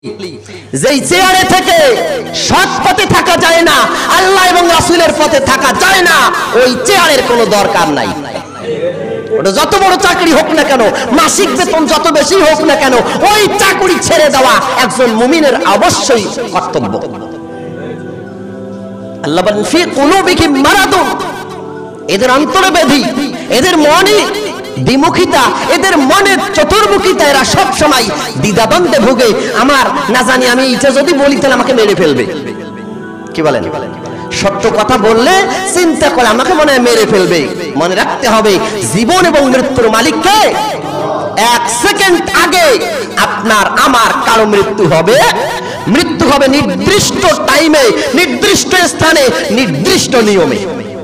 যেই চেয়ারে থেকে সৎ পথে থাকা যায় না, আল্লাহ এবং রাসূলের পথে থাকা যায় না, ওই চেয়ারের কোনো দরকার নাই। ওটা যত বড় চাকরি হোক না কেন, মাসিক বেতন যত বেশি হোক না কেন, ওই চাকরি ছেড়ে দেওয়া একজন মুমিনের অবশ্যই কর্তব্য। আল্লাহ বলেন ফি কুলুবিহিম মারাদুন, এদের অন্তরে ব্যাধি, এদের মনে দ্বিমুখিতা, এদের মনের চতুর্মুখিতা, এরা সব সময় দ্বিধাদ্বন্দ্বে ভোগে। আমার না জানি আমি এটা যদি বলি তাহলে আমাকে মেরে ফেলবে। কি বলেন? সত্য কথা বললে চিন্তা করে আমাকে মনে হয় মেরে ফেলবে। মনে রাখতে হবে জীবন এবং মৃত্যুর মালিককে। এক সেকেন্ড আগে আপনার আমার কারো মৃত্যু হবে। মৃত্যু হবে নির্দিষ্ট টাইমে, নির্দিষ্ট স্থানে, নির্দিষ্ট নিয়মে।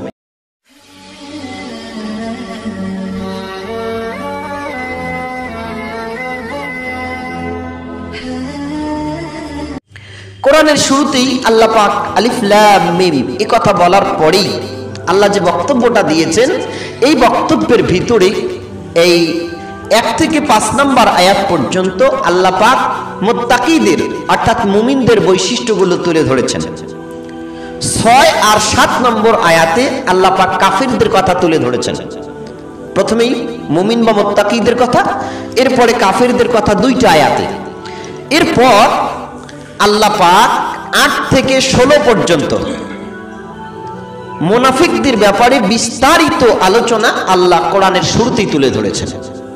কোরআনের শুরুতেই আল্লাহ পাক আলিফ লাম মিম এই কথা বলার পরেই আল্লাহ যে বক্তব্যটা দিয়েছেন, এই বক্তব্যের ভিতরে এই 1 থেকে 5 নম্বর আয়াত পর্যন্ত আল্লাহ পাক মুত্তাকিদের অর্থাৎ মুমিনদের বৈশিষ্ট্যগুলো তুলে ধরেছেন। 6 আর 7 নম্বর আয়াতে আল্লাহ পাক কাফিরদের কথা তুলে ধরেছেন। প্রথমেই মুমিন বা মুত্তাকিদের কথা, এরপরে কাফিরদের কথা 2টা আয়াতে। এরপর আল্লাহ পাক 8 থেকে 16 পর্যন্ত মুনাফিকদের ব্যাপারে বিস্তারিত আলোচনা আল্লাহ কোরআনের শুরুতেই তুলে ধরেছেন।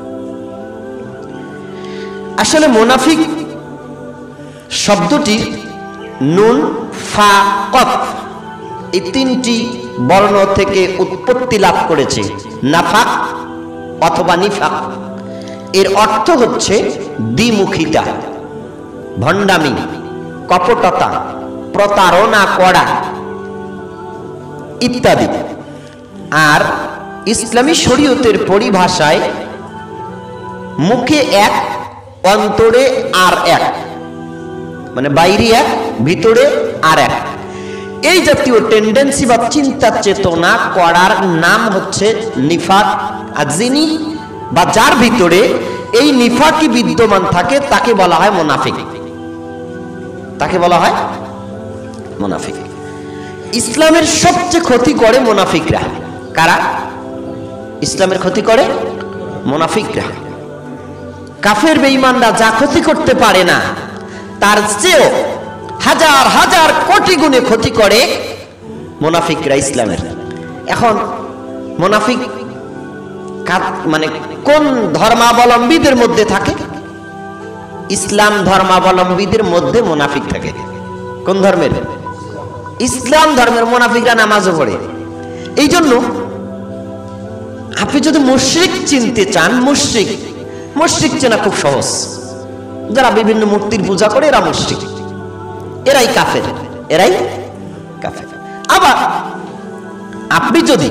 আসলে মুনাফিক শব্দটি নুন ফা কফ এই 3টি বর্ণ থেকে উৎপত্তি লাভ করেছে। নাফাক অথবা নিফাক, এর অর্থ হচ্ছে দ্বিমুখিতা, ভণ্ডামি, কপটতা, প্রতারণা করা ইত্যাদি। আর ইসলামী শরীয়তের পরিভাষায় মুখে এক, অন্তরে আর এক, মানে বাইরে এক, ভিতরে আর এক, এই জাতীয় টেন্ডেন্সি বা চিন্তা চেতনা করার নাম হচ্ছে নিফাক। আর যিনি বা যার ভিতরে এই নিফাকি বিদ্যমান থাকে তাকে বলা হয় মুনাফিক। তাকে বলা হয় মুনাফিক। ইসলামের সবচেয়ে ক্ষতি করে মুনাফিকরা। কারা ইসলামের ক্ষতি করে? মুনাফিকরা। কাফের বেঈমানরা যা ক্ষতি করতে পারে না, তার চেয়েও হাজার হাজার কোটি গুণে ক্ষতি করে মুনাফিকরা ইসলামের। এখন মুনাফিক মানে কোন ধর্মাবলম্বীদের মধ্যে থাকে? ইসলাম ধর্মাবলম্বীদের মধ্যে মুনাফিক থাকে। কোন ধর্মের? ইসলাম ধর্মের মুনাফিকরা নামাজও পড়ে। এই জন্য আপনি যদি মুশরিক চিনতে চান, মুশরিক চেনা খুব সহজ। যারা বিভিন্ন মূর্তির পূজা করে এরা মুশরিক, এরাই কাফের, এরাই কাফের। আবার আপনি যদি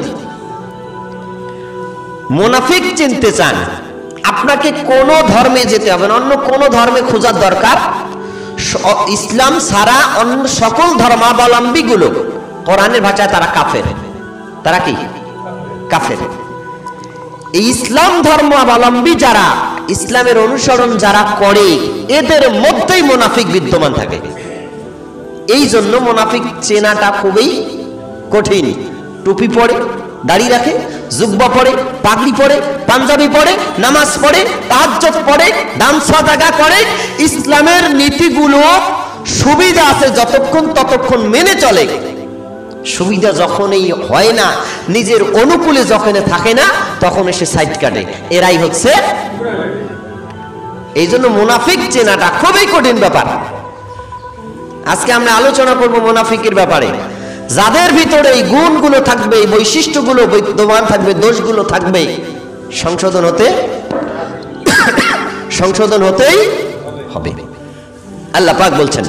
মুনাফিক চিনতে চান, আপনাকে কোন ধর্মে যেতে হবে না, অন্য কোন ধর্মে খোঁজার দরকার। ইসলাম ছাড়া অন্য সকল ধর্মাবলম্বী গুলো কোরআনের ভাষায় তারা কাফের। তারা কি? কাফের। এই ইসলাম ধর্মাবলম্বী যারা, ইসলামের অনুসরণ যারা করে, এদের মধ্যেই মুনাফিক বিদ্যমান থাকে। এই জন্য মুনাফিক চেনাটা খুবই কঠিন। টুপি পরে, দাড়ি রাখে, জুব্বা পরে, পাগড়ি পরে, পাঞ্জাবি পরে, নামাজ পড়ে, তাহাজ্জুদ পড়ে, দান সাদাকা করে, ইসলামের নীতিগুলো সুবিধা আছে যতক্ষণ ততক্ষণ মেনে চলে। সুবিধা যখনই হয় না, নিজের অনুকূলে যখন থাকে না, তখন এসে সাইড কাটে। এরাই হচ্ছে। এই জন্য মুনাফিক চেনাটা খুবই কঠিন ব্যাপার। আজকে আমরা আলোচনা করব মুনাফিকের ব্যাপারে। যাদের ভিতরে এই গুণগুলো থাকবে, এই বৈশিষ্ট্যগুলো বিদ্যমান থাকবে, দোষগুলো থাকবে, সংশোধন হতেই হবে। আল্লাহ পাক বলছেন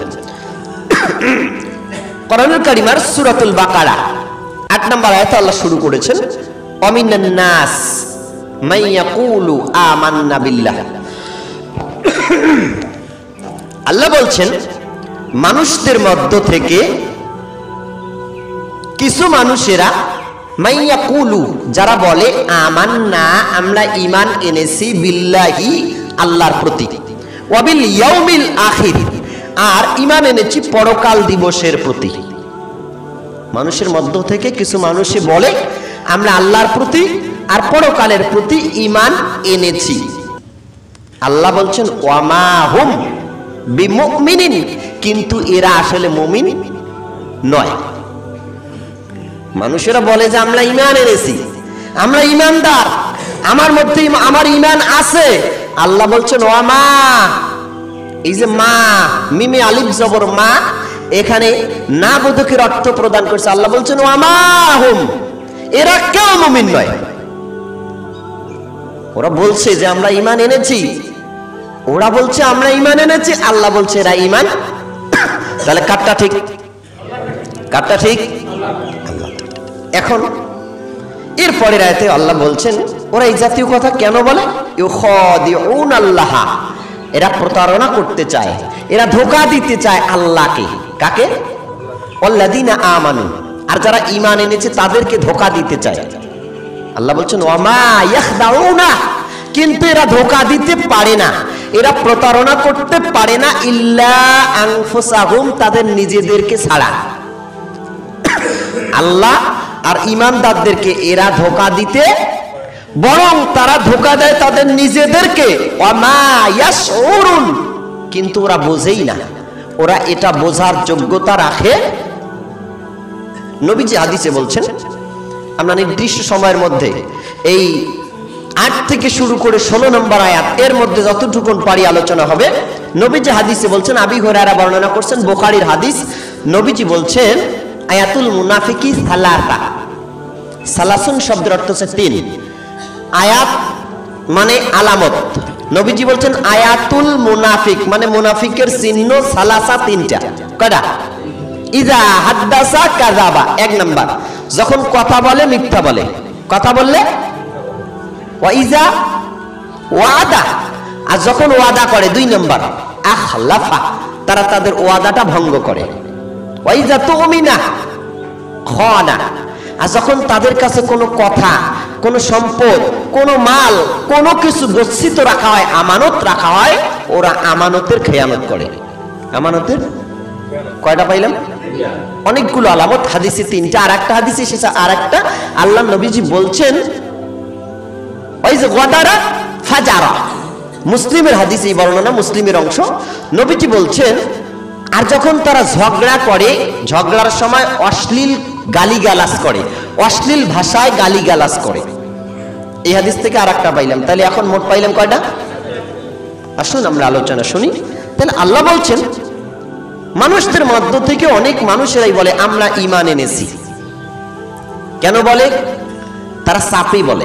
কোরআনুল কারীমের সূরাতুল বাকারা 8 নম্বর আয়াতে আল্লাহ শুরু করেছেন, ওয়ামিনান নাস মান ইয়াকুলু আমান্না বিল্লাহ। আল্লাহ বলছেন মানুষদের মধ্য থেকে কিছু মানুষেরা মাইয়াকুলু যারা বলে আমান্না আমরা ঈমান এনেছি বিল্লাহি আল্লাহর প্রতি, ওয়াবিল ইয়াউমিল আখির আর ঈমান এনেছি পরকাল দিবসের প্রতি। মানুষের মধ্য থেকে কিছু মানুষে বলে আমরা আল্লাহর প্রতি আর পরকালের প্রতি ঈমান এনেছি। আল্লাহ বলছেন ওয়ামা হুম বিমুমিনিন, কিন্তু এরা আসলে মুমিন নয়। মানুষেরা বলে যে আমরা ঈমান এনেছি, আমরা ঈমানদার, আমার মধ্যে আমার ঈমান আছে। আল্লাহ বলছেন ওয়ামা, এই যে মা, মিমে আলিফ জবর মা, এখানে না বোধকের অর্থ প্রদান করছে। আল্লাহ বলছেন ওয়ামা হুম, এরা কেউ মুমিন নয়। ওরা বলছে যে আমরা ঈমান এনেছি, ওরা বলছে আমরা ঈমান এনেছি, আল্লাহ বলছে এরা ঈমান। তাহলে কারটা ঠিক? কারটা ঠিক? এখন এরপরের আয়াতে আল্লাহ বলছেন ওরা এই জাতীয় কথা কেন বলে? ইউখাদিউন আল্লাহ, এরা প্রতারণা করতে চায়, এরা ধোঁকা দিতে চায় আল্লাহকে। কাকে? ওয়াল্লাযিনা আমানু, আর যারা ঈমান এনেছে তাদেরকে ধোঁকা দিতে চায়। আল্লাহ বলছেন ওয়ামা ইয়াখদাউনা, কিন্তু এরা ধোঁকা দিতে পারে না, এরা প্রতারণা করতে পারে না ইল্লা আনফুসাহুম, তাদের নিজেদেরকে ছাড়া। আল্লাহ আর ঈমানদারদেরকে এরা ধোঁকা দিতে, বরং তারা ধোঁকা দেয় তাদের নিজেদেরকে। ওয়ামা ইয়াশউরুন, কিন্তু ওরা বোঝেই না, ওরা এটা বোঝার যোগ্যতা রাখে। নবীজি হাদিসে বলছেন আমরা নির্দিষ্ট সময়ের মধ্যে এই 8 থেকে শুরু করে 16 নম্বর আয়াত, এর মধ্যে যতটুকুন পারি আলোচনা হবে। নবীজি হাদিসে বলছেন, আবি হুরায়রা বর্ণনা করছেন, বুখারীর হাদিস। নবীজি বলছেন আয়াতুল মুনাফিকি সালাসা, সালাসুন শব্দের অর্থ হচ্ছে 3, আয়াত মানে আলামত। নবীজি বলছেন আয়াতুল মুনাফিক মানে মুনাফিকের চিহ্ন সালাসা 3টা। কয়টা? ইজা হাদ্দাসা কাযাবা, 1 নাম্বার, যখন কথা বলে মিথ্যা বলে, কথা বললে। ওয়া ইজা ওয়াদা, আর যখন ওয়াদা করে 2 নাম্বার, আখলাফা, তারা তাদের ওয়াদাটা ভঙ্গ করে। ওয়া ইজা তুমিনা খানা, আর যখন তাদের কাছে কোনো কথা, কোনো সম্পদ, কোনো মাল, কোনো কিছু গচ্ছিত রাখা হয়, আমানত রাখা হয়, ওরা আমানতের খেয়ানত করে। আমানতের কয়টা পাইলাম? অনেকগুলো আলামত, হাদিসে 3টা, আর একটা হাদিসে এসেছে আর একটা। আল্লাহ নবীজি বলছেন ওই যে গাদারা ফাজারা, মুসলিমের হাদিসে এই বর্ণনা, মুসলিমের অংশ। নবীজি বলছেন আর যখন তারা ঝগড়া করে, ঝগড়ার সময় অশ্লীল গালিগালাজ করে, অশ্লীল ভাষায় গালিগালাজ করে। এই হাদিস থেকে আর একটা পাইলাম। তাহলে এখন মোট পাইলাম কয়টা? আসুন আমরা আলোচনা শুনি। তাহলে আল্লাহ বলছেন মানুষদের মধ্য থেকে অনেক মানুষেরাই বলে আমরা ঈমান এনেছি। কেন বলে? তারা চাপে বলে।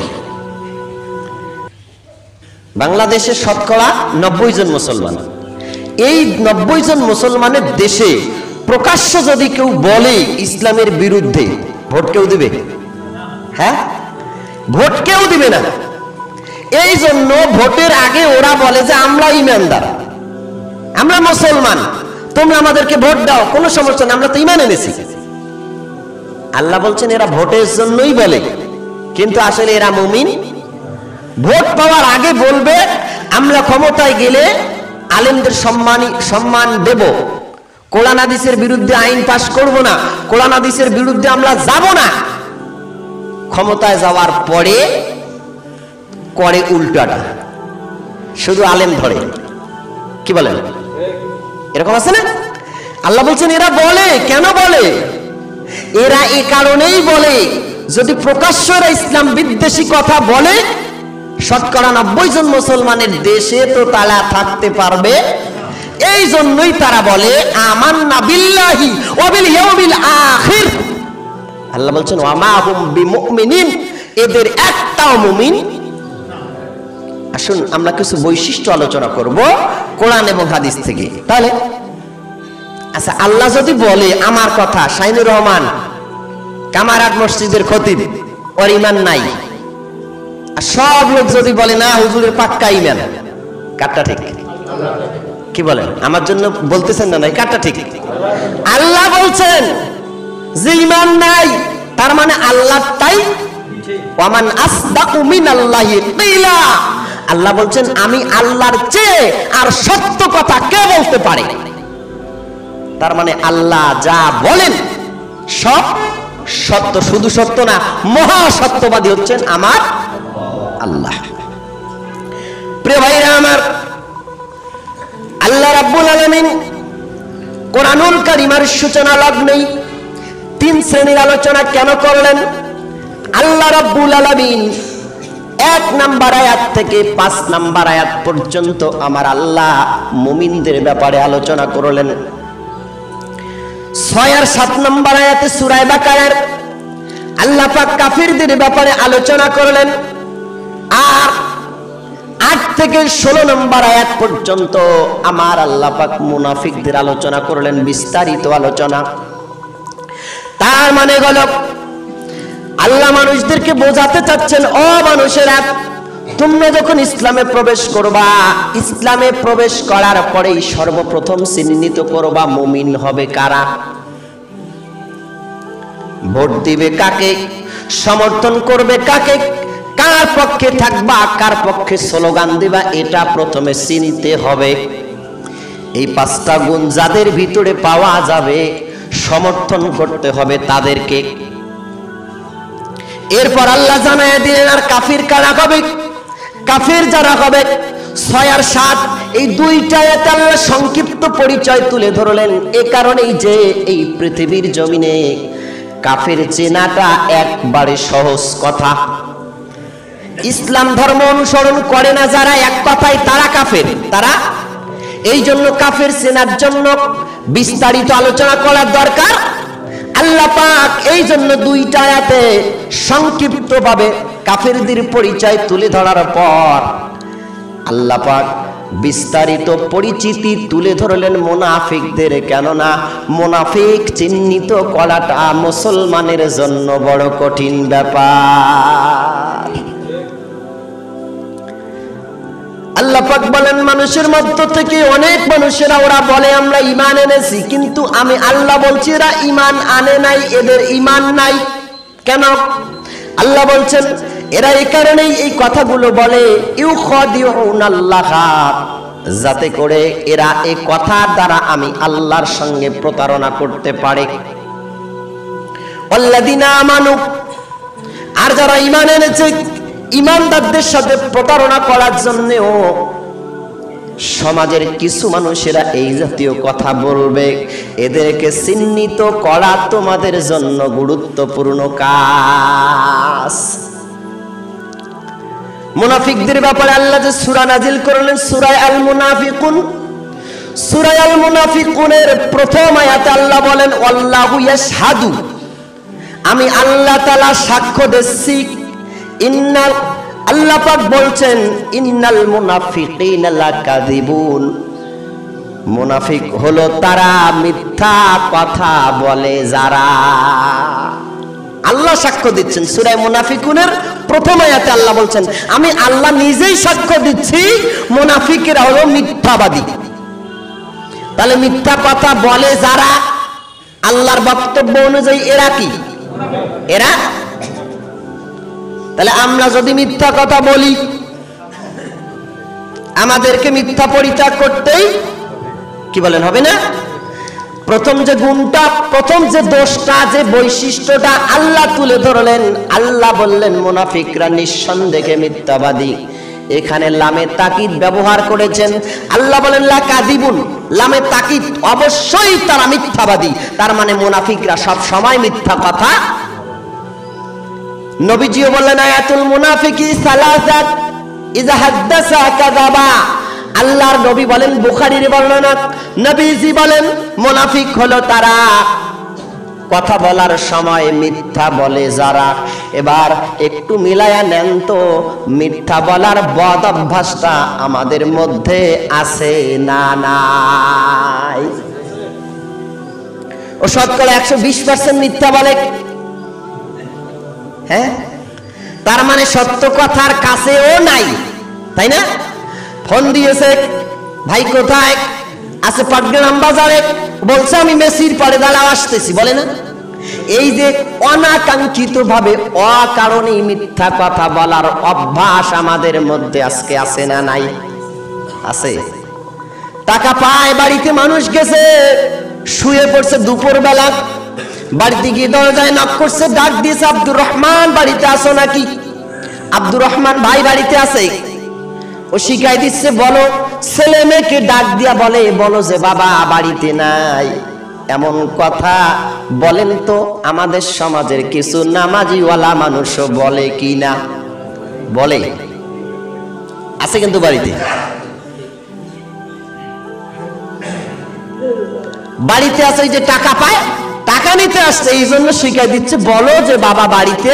বাংলাদেশে শতকরা 90 জন মুসলমান, এই 90 জন মুসলমানের দেশে প্রকাশ্য যদি কেউ বলে ইসলামের বিরুদ্ধে, ভোট কেউ দিবে? হ্যাঁ, ভোট কেউ দিবে না। এই জন্য ভোটের আগে ওরা বলে যে আমরা ঈমানদার, আমরা মুসলমান, তোমরা আমাদেরকে ভোট দাও, কোনো সমস্যা না, আমরা তো ঈমান এনেছি। আল্লাহ বলছেন এরা ভোটের জন্যই বলে, কিন্তু আসলে এরা মুমিন। ভোট পাওয়ার আগে বলবে আমরা ক্ষমতায় গেলে আলেমদের সম্মান দেব, কোরআন হাদিসের বিরুদ্ধে আইন পাশ করব না, কোরআন হাদিসের বিরুদ্ধে আমরা যাব না। ক্ষমতায় যাওয়ার পরে করে উল্টাটা, শুধু আলেম ধরে। কি বলেন? এরকম আছে না? আল্লাহ বলছেন এরা বলে। কেন বলে? এরা এই কারণেই বলে, যদি প্রকাশ্য ইসলাম বিদ্বেষী কথা বলে, শতকরা 90 জন মুসলমানের দেশে তো তারা থাকতে পারবে। এই জন্যই তারা বলে আমান্না বিল্লাহি ওয়া বিল ইয়াউমিল আখির। আল্লাহ বলছেন ওয়া মা হুম বিমুমিনিন, এদের একটাও মুমিন। আসুন আমরা কিছু বৈশিষ্ট্য আলোচনা করব কোরআন এবং হাদিস থেকে। তাহলে আচ্ছা, আল্লাহ যদি বলে আমার কথা, শাইনুর রহমান কামারহাট মসজিদের খতিব, ওর ঈমান নাই, আর সব লোক যদি বলে না হুজুরের পাক্কা ঈমান, কারটা ঠিক? কি বলেন? আমার জন্য বলতেছেন না? নাই, কারটা ঠিক? আল্লাহ বলছেন যে ঈমান নাই, তার মানে আল্লাহ তাই। ওয়ামান আসদাকু মিনাল্লাহি কিলা, আল্লাহ বলছেন আমি আল্লাহর চেয়ে আর সত্য কথা কে বলতে পারে? তার মানে আল্লাহ যা বলেন সব সত্য, শুধু সত্য না, মহা সত্যবাদী হচ্ছেন আমার আল্লাহ। প্রিয় ভাইরা আমার, আল্লাহ রাব্বুল আলামিন কোরআনুল কারীমের সূচনা লগ্নেই 3 শ্রেণীর আলোচনা কেন করলেন? আল্লাহ রাব্বুল আলামিন 1 নম্বর আয়াত থেকে 5 নম্বর আয়াত পর্যন্ত আমার আল্লাহ মুমিনদের ব্যাপারে আলোচনা করলেন। 6 আর 7 নম্বর আয়াতে সূরা বাকারার আল্লাহ পাক কাফিরদের ব্যাপারে আলোচনা করলেন। আর 8 থেকে 16 নম্বর আয়াত পর্যন্ত আমার আল্লাহ পাক মুনাফিকদের আলোচনা করলেন, বিস্তারিত আলোচনা। তার মানে হলো আল্লাহ মানুষদেরকে বোঝাতে চাচ্ছেন, ও মানুষেরা, তোমরা যখন ইসলামে প্রবেশ করবা, ইসলামে প্রবেশ করার পরেই সর্বপ্রথম চিহ্নিত করবা মুমিন হবে কারা, ভোট দিবে কাকে, সমর্থন করবে কাকে, কার পক্ষে থাকবা, কার পক্ষে স্লোগান দিবা, এটা প্রথমে চিনতে হবে। এই 5টা গুণ যাদের ভিতরে পাওয়া যাবে, সমর্থন করতে হবে তাদেরকে। এরপর আল্লাহ জানায় দিলেন আর কাফির কারা হবে। কাফির যারা হবে 6 আর 7 এই 2টা আয়াতে আল্লাহ সংক্ষিপ্ত পরিচয় তুলে ধরলেন। এ কারণেই যে এই পৃথিবীর জমিনে কাফির চেনাটা একবারে সহজ কথা। ইসলাম ধর্ম অনুসরণ করে না যারা, এক কথায় তারা কাফের। তারা এই জন্য কাফের চেনার জন্য বিস্তারিত আলোচনা করার দরকার। আল্লাহ পাক এই জন্য 2টা আয়াতে সংক্ষিপ্তভাবে কাফেরদের পরিচয় তুলে ধরার পর আল্লাহ পাক বিস্তারিত পরিচিতি তুলে ধরলেন মুনাফিকদের। কেননা মুনাফিক চিহ্নিত করাটা মুসলমানের জন্য বড় কঠিন ব্যাপার। আল্লাহ পাক বলেন, মানুষের মধ্য থেকে অনেক মানুষেরা ওরা বলে আমরা ঈমান এনেছি, কিন্তু আমি আল্লাহ বলছি এরা ঈমান আনে নাই, এদের ঈমান নাই। কেন? আল্লাহ বলছেন এরা এই কারণেই এই কথাগুলো বলে, ইউখাদিউনাল্লাহ, যাতে করে এরা এই কথার দ্বারা আমি আল্লাহর সঙ্গে প্রতারণা করতে পারে। আল্লাযিনা আমানু, আর যারা ঈমান এনেছে, ঈমানদারদের সাথে প্রতারণা করার জন্যও সমাজের কিছু মানুষেরা এই জাতীয় কথা বলবে। এদেরকে চিহ্নিত করা তোমাদের জন্য গুরুত্বপূর্ণ কাজ। মুনাফিকদের ব্যাপারে আল্লাহ যে সূরা নাজিল করলেন, সূরা আল মুনাফিকুন। সূরা আল মুনাফিকুনের প্রথম আয়াতে আল্লাহ বলেন, আল্লাহু ইয়াশহাদু, আমি আল্লাহ তাআলা সাক্ষ্য দিচ্ছি, ইন্নাল, আল্লাহ পাক বলছেন, ইন্নাল মুনাফিকিনা লাকাযিবুন, মুনাফিক হলো তারা মিথ্যা কথা বলে যারা। আল্লাহ সাক্ষ্য দিচ্ছেন। সূরা মুনাফিকুনের প্রথম আয়াতে আল্লাহ বলছেন, আমি আল্লাহ নিজেই সাক্ষ্য দিচ্ছি মুনাফিকরা হলো মিথ্যাবাদী। তাহলে মিথ্যা কথা বলে যারা, আল্লাহর বক্তব্য অনুযায়ী এরা কি? এরা। তাহলে আমরা যদি মিথ্যা কথা বলি, আমাদেরকে মিথ্যা পরিত্যাগ করতেই কি বলেন, হবে না? প্রথম যে গুণটা, প্রথম যে দোষটা, যে বৈশিষ্ট্যটা আল্লাহ তুলে ধরলেন, আল্লাহ বললেন মুনাফিকরা নিঃসন্দেহে মিথ্যাবাদী। এখানে লামে তাকিদ ব্যবহার করেছেন। আল্লাহ বলেন লাকাযিবুন, লামে তাকিদ, অবশ্যই তারা মিথ্যাবাদী। তার মানে মুনাফিকরা সব সময় মিথ্যা কথা। নবীজিও বললেন আয়াতুল মুনাফিকি সালাসাত, ইযা হাদাসা কাযাবা। আল্লাহর নবী বলেন, বুখারীর বর্ণনা, নবীজি বলেন মুনাফিক হলো তারা কথা বলার সময় মিথ্যা বলে যারা। এবার একটু মিলায়া নেন তো, মিথ্যা বলার বদ অভ্যাসটা আমাদের মধ্যে আছে না নাই? ও শতকরা 120% মিথ্যা বলে। হ্যাঁ, তার মানে সত্য কথার কাছেও নাই, তাই না? ফোন দিয়েছে, ভাই কোথায় আছে? পাটগ্রাম বাজারে। বলছে আমি মেসির পাড়ে দাঁড়াও, আসতেছি, বলে না? এই যে অনাকাঙ্ক্ষিত ভাবে অকারণে মিথ্যা কথা বলার অভ্যাস আমাদের মধ্যে আজকে আছে না নাই? আছে। টাকা পায়, বাড়িতে মানুষ গেছে, শুয়ে পড়ছে দুপুর বেলা, বাড়িতে গিয়ে দরজায় নক করছে, ডাক দিয়েছে, আব্দুর রহমান বাড়িতে আসো নাকি? আব্দুর রহমান ভাই বাড়িতে আছে। ও শিখাই দিচ্ছে, বলো। ছেলে মেয়েকে ডাক দিয়া বলো যে বাবা বাড়িতে নাই। এমন কথা বলেন তো আমাদের সমাজের কিছু নামাজিওয়ালা মানুষও বলে কি না? বলে, আছে কিন্তু বাড়িতে। বাড়িতে আছে, এই যে টাকা পায়, টাকা নিতে আসছে, এই জন্য শিখাই দিচ্ছে, বলো যে বাবা বাড়িতে।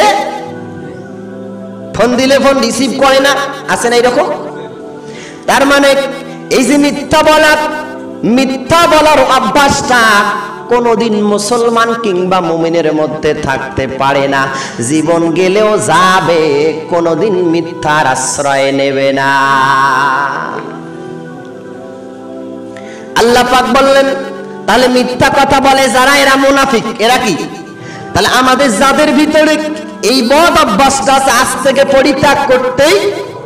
ফোন দিলে ফোন রিসিভ করে না, আছে না এরকম? তার মানে এই যে মিথ্যা বলার অভ্যাসটা কোনদিন মুসলমান কিংবা মুমিনের মধ্যে থাকতে পারে না। জীবন গেলেও যাবে, কোনদিন মিথ্যার আশ্রয় নেবে না। আল্লাহ পাক বললেন, তাহলে মিথ্যা কথা বলে যারা, এরা মুনাফিক। এরা কি? তাহলে আমাদের যাদের ভিতরে এই বদ অভ্যাসটা আছে, আজ থেকে পরিত্যাগ করতেই।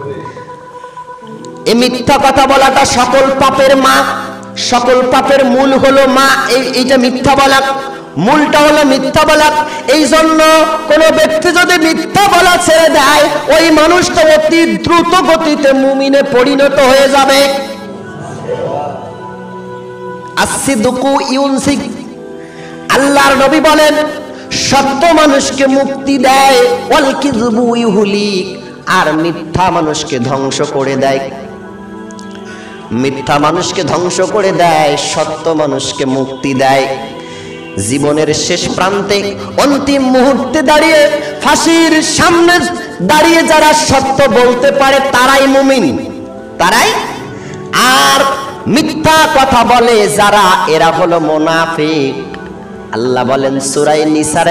এই মিথ্যা কথা বলাটা সকল পাপের মা, সকল পাপের মূল হলো মা। এইটা মিথ্যা বলা, মূলটা হলো মিথ্যা বলা। এই জন্য কোন ব্যক্তি যদি মিথ্যা বলা ছেড়ে দেয়, ওই মানুষটা অতি দ্রুত গতিতে মুমিনে পরিণত হয়ে যাবে। আসিদকু ইউনসিক, আল্লাহর নবী বলেন, সত্য মানুষকে মুক্তি দেয়, ওয়াল কিযবু ইউহলিক, আর মিথ্যা মানুষকে ধ্বংস করে দেয়। মিথ্যা মানুষকে ধ্বংস করে দেয়, সত্য মানুষকে মুক্তি দেয়। জীবনের শেষ প্রান্তে, অন্তিম মুহূর্তে দাঁড়িয়ে, ফাঁসির সামনে দাঁড়িয়ে যারা সত্য বলতে পারে তারাই মুমিন, তারাই। আর মিথ্যা কথা বলে যারা, এরা হলো মুনাফিক। আল্লাহ বলেন সূরা নিসার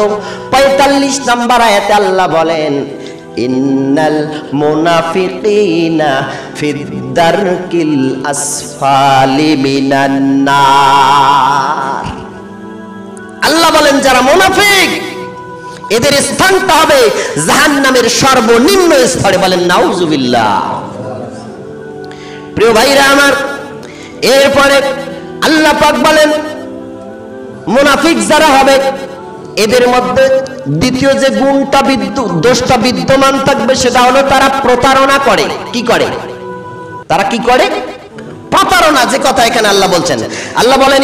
145 নম্বর আয়াতে আল্লাহ বলেন, ইন্নাল মুনাফিকিনা ফিদ-দারকিল আসফালি মিনান নার। আল্লাহ বলেন যারা মুনাফিক, এদের স্থানটা হবে জাহান্নামের সর্বনিম্ন স্তরে। বলেন নাউজুবিল্লাহ। প্রিয় ভাইরা আমার, এরপরে আল্লাহ পাক বলেন মুনাফিক যারা হবে, এদের মধ্যে দ্বিতীয় যে গুণটা দোষটা বিদ্যমান থাকবে, সেটা হলো তারা প্রতারণা করে। কি করে? তারা কি করে? প্রতারণা। যে কথা এখানে আল্লাহ বলছেন, আল্লাহ বলেন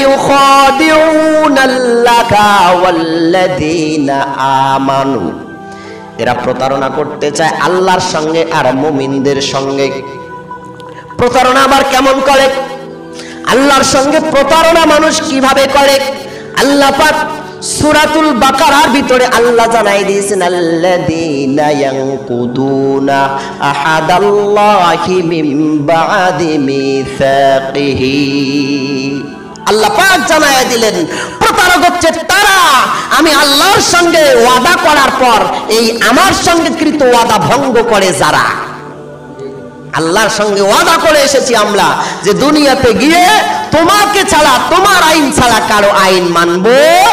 ইউখাদিউনাল্লাহা ওয়াল্লাযীনা আমানু, এরা প্রতারণা করতে চায় আল্লাহর সঙ্গে আর মুমিনদের সঙ্গে। প্রতারণা আবার কেমন করে? আল্লাহর সঙ্গে প্রতারণা মানুষ কিভাবে করে? আল্লাহ পাক সূরাতুল বাকারার ভিতরে আল্লাহ জানাই দিয়েছেন, আল্লাযীনা ইয়ানকুদুনা আহাদাল্লাহি মিন বা'দি মিসাকিহি। আল্লাহ পাক জানাই দিলেন, প্রতারক হচ্ছে তারা, আমি আল্লাহর সঙ্গে ওয়াদা করার পর এই আমার সঙ্গে কৃত ওয়াদা ভঙ্গ করে যারা। আল্লাহর সঙ্গে ওয়াদা করে এসেছি আমরা যে দুনিয়াতে গিয়ে তোমাকে ছাড়া, তোমার আইন ছাড়া কারো আইন মানব।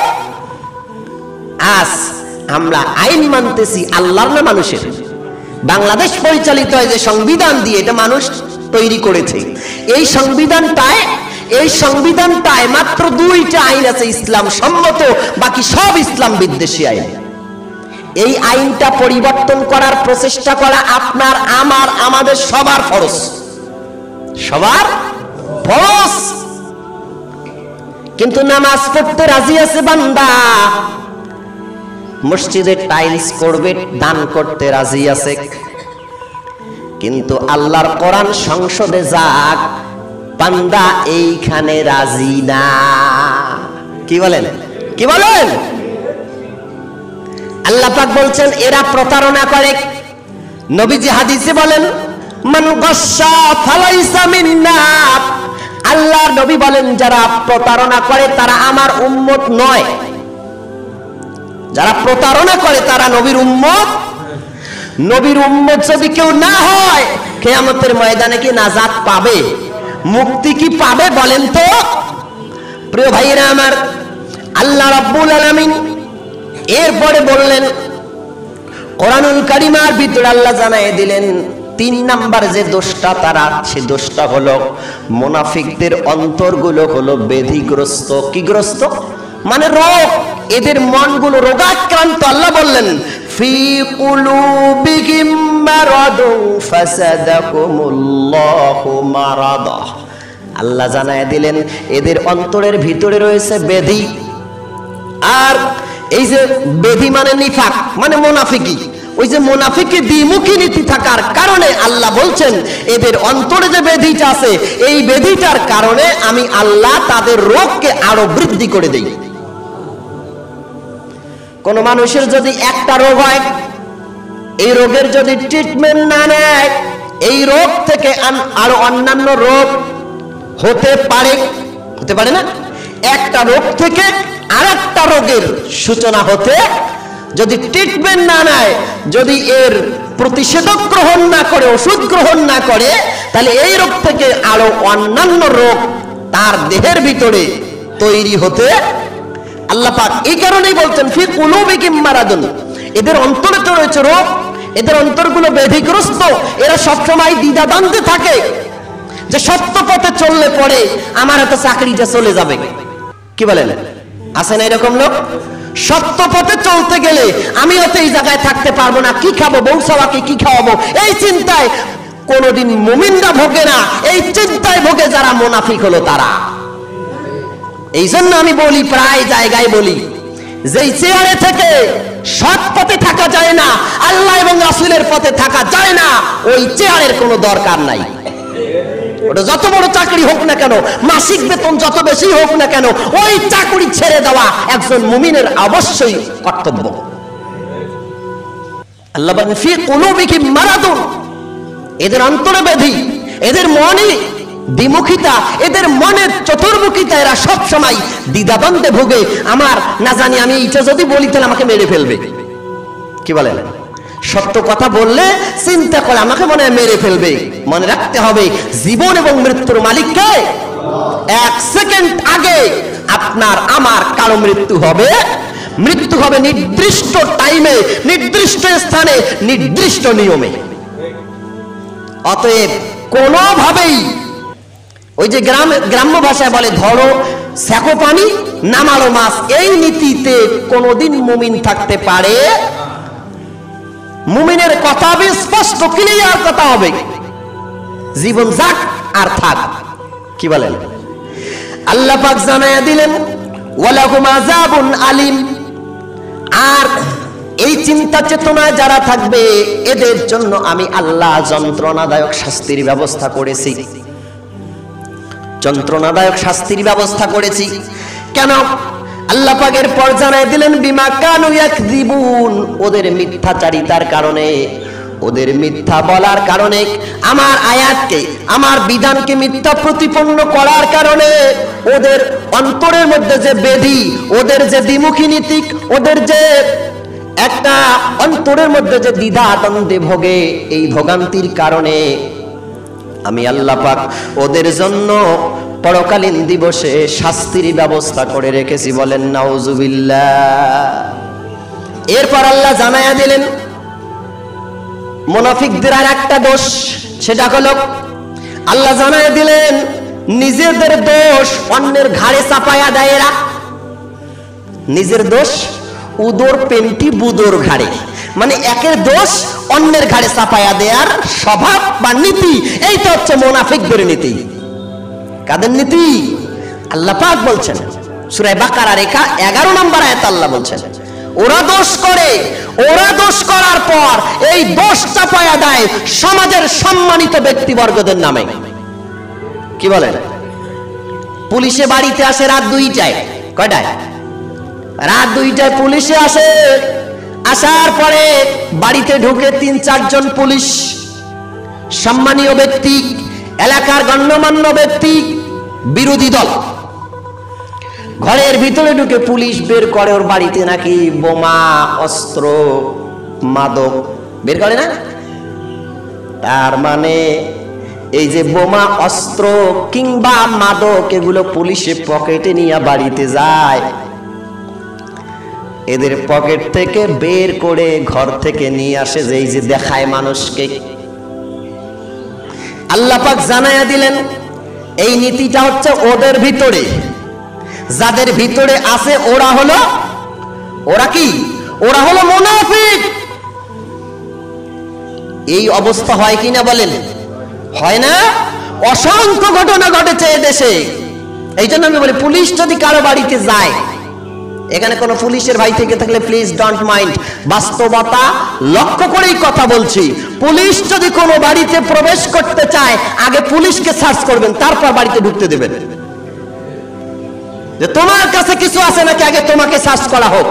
আজ আমরা আইন মানতেছি আল্লাহর না মানুষের? বাংলাদেশ পরিচালিত হয় যে সংবিধান দিয়ে, এটা মানুষ তৈরি করেছে। এই সংবিধানটায় মাত্র 2টা আইন আছে ইসলাম সম্মত, বাকি সব ইসলাম বিদ্বেষী আইন। এই আইনটা পরিবর্তন করার প্রচেষ্টা করা আপনার, আমার, আমাদের সবার ফরজ, সবার ফরজ। কিন্তু নামাজ পড়তে রাজি আছে বান্দা, মসজিদে টাইলস করবে, দান করতে রাজি আছে, কিন্তু আল্লাহর কোরআন সংসদে যাক বান্দা এইখানে রাজি না। কি বলেন? কি বলেন? আল্লাহ পাক বলছেন এরা প্রতারণা করে। নবীজি হাদিসে বলেন, মান গাশশা ফালাইসা মিন্না। আল্লাহর নবী বলেন যারা প্রতারণা করে তারা আমার উম্মত নয়। যারা প্রতারণা করে তারা নবীর উম্মত। নবীর উম্মত যদি কেউ না হয়, কিয়ামতের ময়দানে কি নাজাত পাবে? মুক্তি কি পাবে বলেন তো? প্রিয় ভাইরা আমার, আল্লাহ রাব্বুল আলামিন এরপরে বললেন, কোরআনুল কারীমের ভিতরে আল্লাহ জানায় দিলেন, তিন নাম্বার যে দোষটা তারা, সে দোষটা হলো মুনাফিকদের অন্তরগুলো হলো ব্যাধিগ্রস্ত। কি গ্রস্ত? মানে রোগ, এদের মনগুলো রোগাক্রান্ত। আল্লাহ বললেন ফি কুলুবিহিম মারাদুন ফাসাদাকুমুল্লাহু মারাদা। আল্লাহ জানায় দিলেন এদের অন্তরের ভিতরে রয়েছে ব্যাধি। আর এই যে ব্যাধি মানে নিফাক, মানে মুনাফিকি। ওই যে মুনাফিকি দ্বিমুখী নীতি থাকার কারণে আল্লাহ বলছেন এদের অন্তরে যে ব্যাধিটা আছে, এই ব্যাধিটার কারণে আমি আল্লাহ তাদের রোগকে আরো বৃদ্ধি করে দেই। কোন মানুষের যদি একটা রোগ হয়, এই রোগের যদি ট্রিটমেন্ট না নেয়, এই রোগ থেকে আরো অন্যান্য রোগ হতে পারে। হতে পারে না? একটা রোগ থেকে আরেকটা রোগের সূচনা হতে, যদি ট্রিটমেন্ট না নেয়, যদি এর প্রতিষেধক গ্রহণ না করে, ওষুধ গ্রহণ না করে, তাহলে এই রোগ থেকে আরো অন্যান্য রোগ তার দেহের ভিতরে তৈরি হতে আল্লাহ পাক এই কারণেই বলছেন ফি কুলুবিহিম মারাদুন। এদের অন্তরে তো রয়েছে রোগ, এদের অন্তরগুলো ব্যাধিগ্রস্ত। এরা সবসময় দ্বিধাদ্বন্দ্বে থাকে যে সত্য পথে চললে পরে আমার এত চাকরিটা চলে যাবে। কি বলেন? আছে না এরকম লোক? সত্য পথে চলতে গেলে আমি হয়তো এই জায়গায় থাকতে পারবো না, কি খাবো, বউ সবাকে কি খাওয়াবো, এই চিন্তায় কোনদিন মুমিনরা ভোগে না, এই চিন্তায় ভোগে যারা মুনাফিক হলো তারা। এই জন্য আমি বলি, প্রায় জায়গায় বলি, যেই চেয়ারে থেকে সৎ পথে থাকা যায় না, আল্লাহ এবং রাসূলের পথে থাকা যায় না, ওই চেয়ারের কোনো দরকার নাই। ওটা যত বড় চাকরি হোক না কেন, মাসিক বেতন যত বেশি হোক না কেন, ওই চাকরি ছেড়ে দেওয়া একজন মুমিনের অবশ্যই কর্তব্য। আল্লাহ বলেন ফি কুলুবিহিম মারাদুন। এদের অন্তরে ব্যাধি, এদের মনে দ্বিমুখিতা, এদের মনের চতুর্মুখিতা। এরা সব সময় দ্বিধাদ্বন্দ্বে ভোগে। আমার না জানি আমি এটা যদি বলি তাহলে আমাকে মেরে ফেলবে। কি বলেন? সত্য কথা বললে চিন্তা করে আমাকে মনে হয় মেরে ফেলবে। মনে রাখতে হবে জীবন এবং মৃত্যুর মালিক কে? এক সেকেন্ড আগে আপনার আমার কারো মৃত্যু হবে। মৃত্যু হবে নির্দিষ্ট টাইমে, নির্দিষ্ট স্থানে, নির্দিষ্ট নিয়মে। অতএব কোনোভাবেই ওই যে গ্রাম্য ভাষায় বলে ধরো সেকো পানি নামালো মাছ, এই নীতিতে কোনোদিন মুমিন থাকতে পারে? মুমিনের কথা হবে স্পষ্ট, ক্লিয়ার কথা হবে, জীবন যাক আর থাক। কি বলেন? আল্লাহ পাক জানায়া দিলেন ওয়ালাহুম আযাবুন আলিম। আর এই চিন্তা চেতনায় যারা থাকবে এদের জন্য আমি আল্লাহ যন্ত্রণাদায়ক শাস্তির ব্যবস্থা করেছি। যন্ত্রণাদায়ক শাস্তির ব্যবস্থা করেছি কেন? আল্লাহ পাকের পর জানায় দিলেন বিমা কানু ইয়াকযিবুন। ওদের মিথ্যাচারিতার কারণে, ওদের মিথ্যা বলার কারণে, আমার আয়াতকে, আমার বিধানকে মিথ্যা প্রতিপন্ন করার কারণে ওদের অন্তরের মধ্যে যে ব্যাধি, ওদের যে দ্বিমুখী নীতি, ওদের যে একটা অন্তরের মধ্যে যে দ্বিধা দ্বন্দ্বে ভোগে, এই ভোগান্তির কারণে আমি আল্লাহ পাক ওদের জন্য পরকালীন দিবসে শাস্তির ব্যবস্থা করে রেখেছি। বলেন নাউজুবিল্লাহ। এরপর আল্লাহ জানায়া দিলেন মুনাফিকদের আর একটা দোষ, সেটা হলো আল্লাহ জানায়া দিলেন নিজেদের দোষ অন্যের ঘাড়ে চাপায়া দেয় এরা। নিজের দোষ উদর পেন্টি বুদর ঘাড়ে, মানে একের দোষ অন্যের ঘাড়ে চাপায়া দেয়ার স্বভাব বা নীতি। এইটা হচ্ছে মুনাফিকদের নীতি। কাদের নীতি? আল্লাহ পাক বলছেন সূরা বাকারার 11 নম্বর আয়াতে আল্লাহ বলছেন ওরা দোষ করে, ওরা দোষ করার পর এই দোষ চাপায়া দেয় সমাজের সম্মানিত ব্যক্তিবর্গদের নামে। কি বলেন? পুলিশে বাড়িতে আসে রাত 2টায়। কয়টায়? রাত 2টায় পুলিশে আসে। আসার পরে বাড়িতে ঢুকে 3-4 জন পুলিশ, সম্মানীয় ব্যক্তি, এলাকার গণ্যমান্য ব্যক্তি, বিরোধী দল। ঘরের ভিতরে ঢুকে পুলিশ বের করে ওর বাড়িতে নাকি বোমা, অস্ত্র, মাদক বের করে না? তার মানে এই যে বোমা, অস্ত্র কিংবা মাদক এগুলো পুলিশে পকেটে নিয়ে বাড়িতে যায়। এদের পকেট থেকে বের করে ঘর থেকে নিয়ে আসে, যে এই যে দেখায় মানুষকে, আল্লাহ পাক জানায়া দিলেন এই নীতিটা হচ্ছে ওদের ভিতরে, যাদের ভিতরে আছে ওরা কি? ওরা হলো মুনাফিক। এই অবস্থা হয় কিনা বলেন? হয় না? অসংখ্য ঘটনা ঘটেছে এদেশে। এই জন্য আমি বলি, পুলিশ যদি কারো বাড়িতে যায়, এখানে কোনো পুলিশের ভাই থেকে থাকলে প্লিজ ডোন্ট মাইন্ড, বাস্তবতা লক্ষ্য করেই কথা বলছি। পুলিশ যদি কোনো বাড়িতে প্রবেশ করতে চায়, আগে পুলিশকে সার্চ করবেন, তারপর বাড়িতে ঢুকতে দেবেন। যে তোমার কাছে কিছু আছে নাকি, আগে তোমাকে সার্চ করা হোক।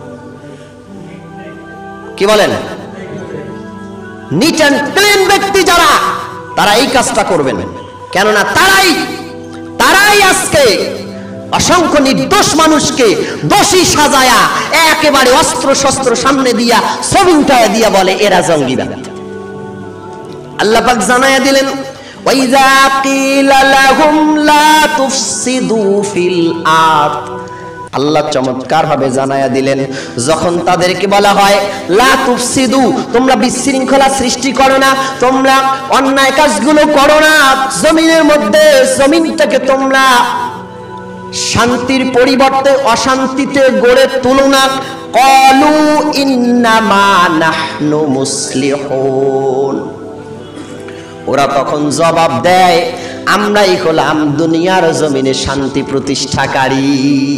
কি বলেন? নিট অ্যান্ড ক্লিন ব্যক্তি যারা, তারা এই কাজটা করবেন। কেননা তারাই আজকে অসংখ্য নির্দোষ মানুষকে দোষী সাজায়া একেবারে অস্ত্র শস্ত্র সামনে দিয়া ছবি উঠায় দিয়া বলে এরা জঙ্গিবাদ। আল্লাহ পাক জানায়া দিলেন, ওয়াইযা কিলা লাহুম লা তুফসিদু ফিল আরদ। আল্লাহ চমৎকার ভাবে জানায়া দিলেন, যখন তাদেরকে বলা হয় লা তুফসিদু, তোমরা বিশৃঙ্খলা সৃষ্টি করো না, তোমরা অন্যায় কাজগুলো করো না, জমিনের মধ্যে জমিনটাকে তোমরা শান্তির পরিবর্তে অশান্তিতে গড়ে তুলো না। ক্বালু ইন্নামা নাহনু মুসলিহুন। ওরা তখন জবাব দেয়, আমরাই হলাম দুনিয়ার জমিনে শান্তি প্রতিষ্ঠাকারী।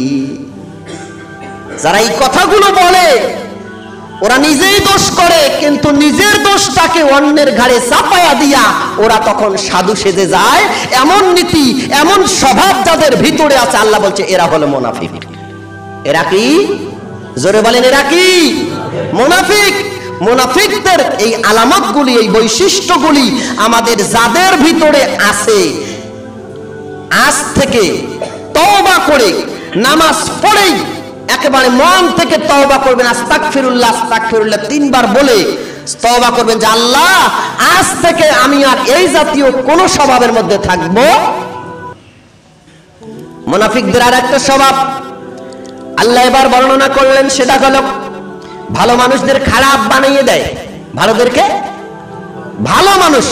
যারা এই কথাগুলো বলে, ওরা নিজেই দোষ করে, কিন্তু নিজের দোষটাকে অন্যের ঘাড়ে চাপায়া দিয়া ওরা তখন সাধু সেজে যায়। এমন নীতি, এমন স্বভাব যাদের ভিতরে আছে, আল্লাহ বলছে এরা হলো মুনাফিক। এরা কি? জোরে বলেন, এরা কি? মুনাফিক। মুনাফিকদের এই আলামতগুলি, এই বৈশিষ্ট্যগুলি আমাদের যাদের ভিতরে আছে, আজ থেকে তওবা করে নামাজ পড়েই একেবারে মন থেকে তওবা করবেন, আস্তাগফিরুল্লাহ আস্তাগফিরুল্লাহ 3 বার বলে তওবা করবেন যে আল্লাহ, আজ থেকে আমি আর এই জাতীয় কোন স্বভাবের মধ্যে থাকব। মুনাফিকদের আর একটা স্বভাব আল্লাহ এবার বর্ণনা করলেন, সেটা হলো ভালো মানুষদের খারাপ বানিয়ে দেয়। ভালো মানুষ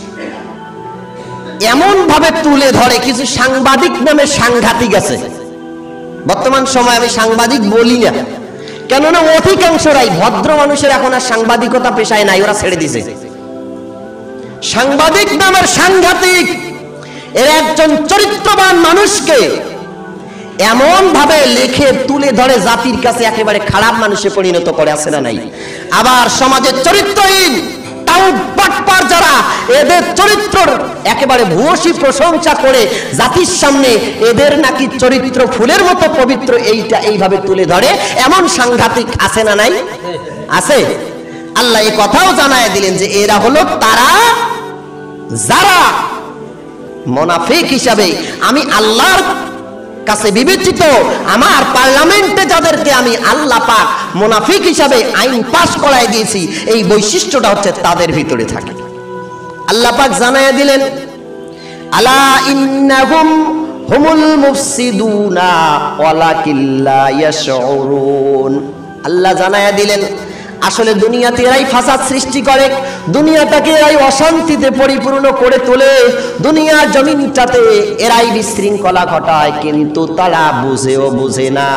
এমন ভাবে তুলে ধরে, কিছু সাংবাদিক নামে সাংঘাতিক আছে। বর্তমান সময় আমি সাংবাদিক বলি না, কেননা অধিকাংশরাই ভদ্র মানুষের এখন আর সাংবাদিকতা পেশায় নাই, ওরা ছেড়ে দিছে। সাংবাদিক নামের সাংঘাতিক এর একজন চরিত্রবান মানুষকে এমন ভাবে লিখে তুলে ধরে, জাতির কাছে একেবারে খারাপ মানুষে পরিণত করে, আছে না নাই? আবার সমাজের চরিত্রহীন বাটপার যারা, এদের চরিত্রের একেবারে ভূয়সী প্রশংসা করে জাতির সামনে এদের নাকি চরিত্র ফুলের মতো পবিত্র, এইটা এইভাবে তুলে ধরে। এমন সাংঘাতিক আছে না নাই? আছে। আল্লাহ এই কথাও জানায় দিলেন যে এরা হলো তারা যারা মুনাফিক হিসাবে আমি আল্লাহর কাছে বিবেচিত, আমার পার্লামেন্টে যাদেরকে আমি আল্লাহ পাক মুনাফিক হিসাবে আইন পাস করায় দিয়েছি, এই বৈশিষ্ট্যটা হচ্ছে তাদের ভিতরে থাকে। আল্লাহ পাক জানায়া দিলেন, আলা ইন্নাহুম হুমুল মুফসিদুনা ওয়ালাকিন লা ইয়াশউরুন। আল্লাহ জানায়া দিলেন, আসলে দুনিয়াতে এরাই ফাসাদ সৃষ্টি করে, দুনিয়াটাকে এরাই অশান্তিতে পরিপূর্ণ করে তোলে, দুনিয়ার জমিনটাতে এরাই বিশৃঙ্খলা ঘটায়, কিন্তু তারা বুঝে না।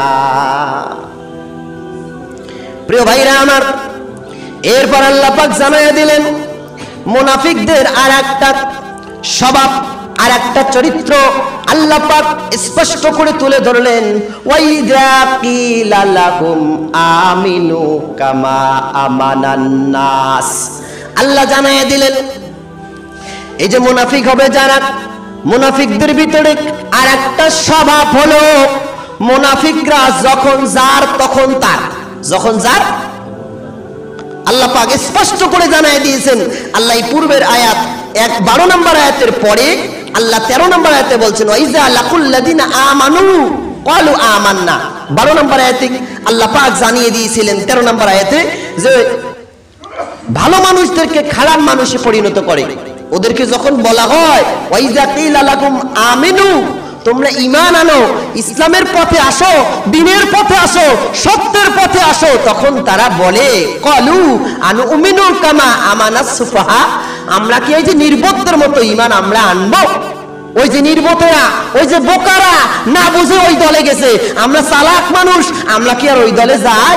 প্রিয় ভাইরা আমার, এরপর আল্লাহ পাক জানায়া দিলেন মুনাফিকদের আর একটা স্বভাব, আর একটা চরিত্র আল্লাহ পাক স্পষ্ট করে তুলে ধরলেন, ওয়াইযা কিলা লাহুম আমিনু কামা আমানান নাস। আল্লাহ জানায়া দিলেন, এই যে মুনাফিক হবে যারা, মুনাফিকদের ভিতরে আর একটা স্বভাব হলো, মুনাফিকরা যখন যার তখন তার, যখন যার। আল্লাহ পাক স্পষ্ট করে জানায় দিয়েছেন। আল্লাহ পূর্বের আয়াত 12 নম্বর আয়াতের পরে আল্লাহ 13 নম্বর আয়াতে বলছেন, ওয়াইযা লাকুল্লাযিনা আমানু ক্বালু আমান্না। 12 নম্বর আয়াতে আল্লাহ পাক জানিয়ে দিয়েছিলেন 13 নম্বর আয়াতে যে ভালো মানুষদেরকে খারাপ মানুষে পরিণত করে। ওদেরকে যখন বলা হয় ওয়াইযা কিলা লাকুম আমিনু, তোমরা ঈমান আনো, ইসলামের পথে আসো, দ্বীনের পথে আসো, সত্যের পথে আসো, তখন তারা বলে ক্বালু আনুমিনু কামা আমানাস সুফাহা, আমরা কি এই যে নির্বোধের মতো ঈমান আমরা আনবো? ওই যে নির্বোধেরা, ওই যে বোকারা না বুঝে ওই দলে গেছে, আমরা চালাক মানুষ, আমরা কি আর ওই দলে যাই?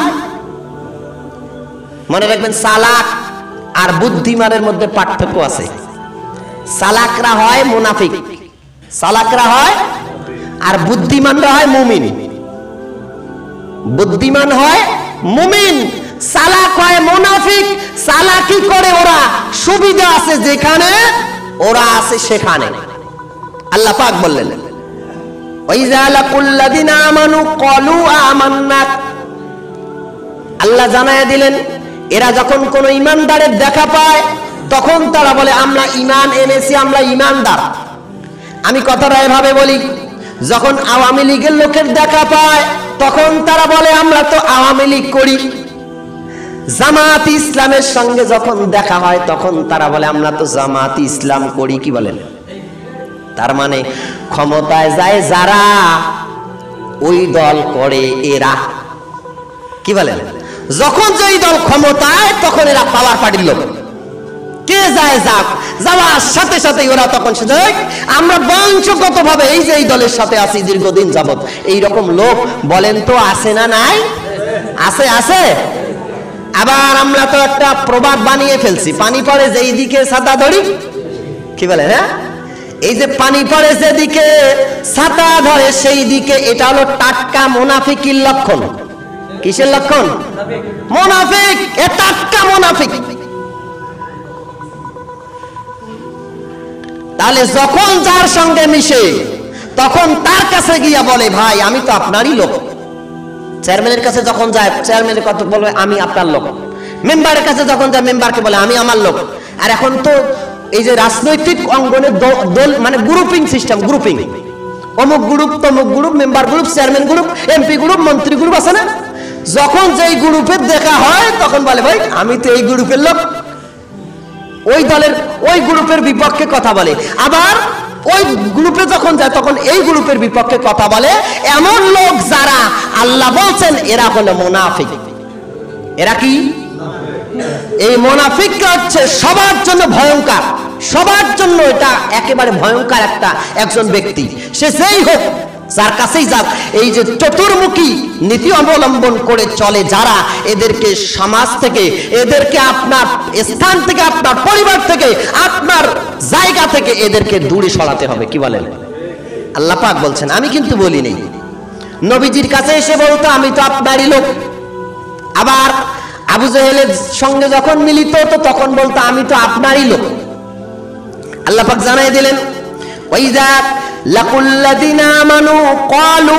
মনে রাখবেন, চালাক আর বুদ্ধিমানের মধ্যে পার্থক্য আছে। চালাকরা হয় মুনাফিক, চালাকরা হয়, আর বুদ্ধিমানরা হয় মুমিন। বুদ্ধিমান হয় মুমিন, চালাক হয় মুনাফিক। চালাকি করে ওরা, সুবিধা আছে যেখানে, ওরা আছে সেখানে। আল্লাহ পাক বললেন, ওয়াইযা লাকুল্লাযিনা আমানু ক্বালু আমান্না। আল্লাহ জানায়া দিলেন, এরা যখন কোন ঈমানদারের দেখা পায় তখন তারা বলে আমরা ঈমান এনেছি, আমরা ঈমানদার। আমি কথাটা এভাবে বলি, যখন আওয়ামী লীগের লোকের দেখা পায় তখন তারা বলে আমরা তো আওয়ামী লীগ করি। জামাত ইসলামের সঙ্গে যখন দেখা হয় তখন তারা বলে আমরা তো জামাত ইসলাম করি। কি বলেন? তার মানে ক্ষমতায় যায় যারা, ওই দল করে এরা। কি বলেন? যখন যেই দল ক্ষমতায় তখন এরা পাওয়ার পার্টির লোক। কে যায় যাক, যাওয়ার সাথে সাথে ওরা তখন সে আমরা বংশগত ভাবে এই যে এই দলের সাথে আছি দীর্ঘদিন যাবত, এইরকম লোক বলেন তো আছে না নাই? আছে, আছে। আবার আমরা তো একটা প্রবাদ বানিয়ে ফেলছি, পানি পড়ে যেই দিকে ছাতা ধরি। কি বলে? হ্যাঁ, এই যে পানি পড়ে যেদিকে ছাতা ধরে সেই দিকে, এটা হলো টাটকা মুনাফিকের লক্ষণ। কিসের লক্ষণ? মুনাফিক, এ টাটকা মুনাফিক। তাহলে যখন যার সঙ্গে মিশে তখন তার কাছে গিয়া বলে ভাই আমি তো আপনারই লোক। চেয়ারম্যানের কাছে যখন যায় চেয়ারম্যানের কথা বলবে আমি আপনার লোক। মেম্বারের কাছে যখন যায় মেম্বারকে বলে আমি আমার লোক। আর এখন তো এই যে রাজনৈতিক অঙ্গনে দল মানে গ্রুপিং সিস্টেম, গ্রুপিং, অমুক গ্রুপ তমুক group, member group, chairman group, MP group, মন্ত্রী গ্রুপ আছে না? যখন যেই গ্রুপের দেখা হয় তখন বলে ভাই আমি তো এই গ্রুপের লোক। ওই দলের ওই গ্রুপের বিপক্ষে কথা বলে। আবার ওই গ্রুপে যখন যায় তখন এই গ্রুপের বিপক্ষে কথা বলে। এমন লোক যারা আল্লাহ বলছেন এরা হলো মুনাফিক। এরা কি? এই মুনাফিকটা হচ্ছে সবার জন্য ভয়ঙ্কর, সবার জন্য এটা একেবারে ভয়ঙ্কর একজন ব্যক্তি। সে যেই হোক, যার কাছেই যাক, এই যে চতুর্মুখী নীতি অবলম্বন করে চলে যারা, এদেরকে সমাজ থেকে, এদেরকে আপনার স্থান থেকে, আপনার পরিবার থেকে, আপনার জায়গা থেকে এদেরকে দূরে সরাতে হবে। কি বলেন? আল্লাহ পাক বলছেন, আমি কিন্তু বলি নেই। নবীজির কাছে এসে বলতো আমি তো আপনারই লোক। আবার আবু জেহেলের সঙ্গে যখন মিলিত হতো তখন বলতো আমি তো আপনারই লোক। আল্লাহ পাক জানাই দিলেন, ওয়াইযা লাকুল্লাযিনা আমানু ক্বালু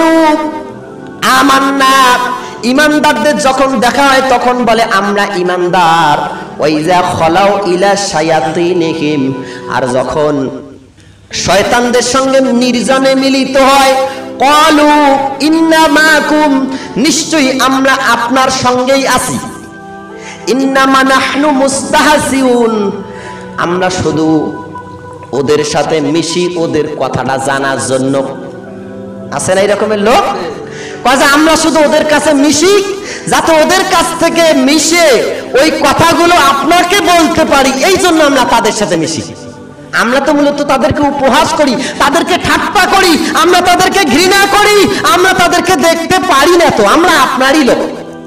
আমান্না। ঈমানদারদের যখন দেখা হয় তখন বলে আমরা ঈমানদার। ওয়াইযা খালাউ ইলা শায়াতিনিহিম। আর যখন শয়তানদের সঙ্গে নির্জনে মিলিত হয় ক্বালু ইন্না মাকুম, নিশ্চয়ই আমরা আপনার সঙ্গেই আছি। ইন্নামা নাহনু মুস্তাহজিউন, আমরা শুধু ওদের সাথে মিশি ওদের কথাটা জানার জন্য। আছে না এরকমের লোক? কাজে আমরা শুধু ওদের কাছে মিশি যাতে ওদের কাছ থেকে মিশে ওই কথাগুলো আপনাকে বলতে পারি, এই জন্য আমরা তাদের সাথে মিশি। আমরা তো মূলত তাদেরকে উপহাস করি, তাদেরকে ঠাট্টা করি, আমরা তাদেরকে ঘৃণা করি, আমরা তাদেরকে দেখতে পারি না। তো আমরা আপনারই লোক।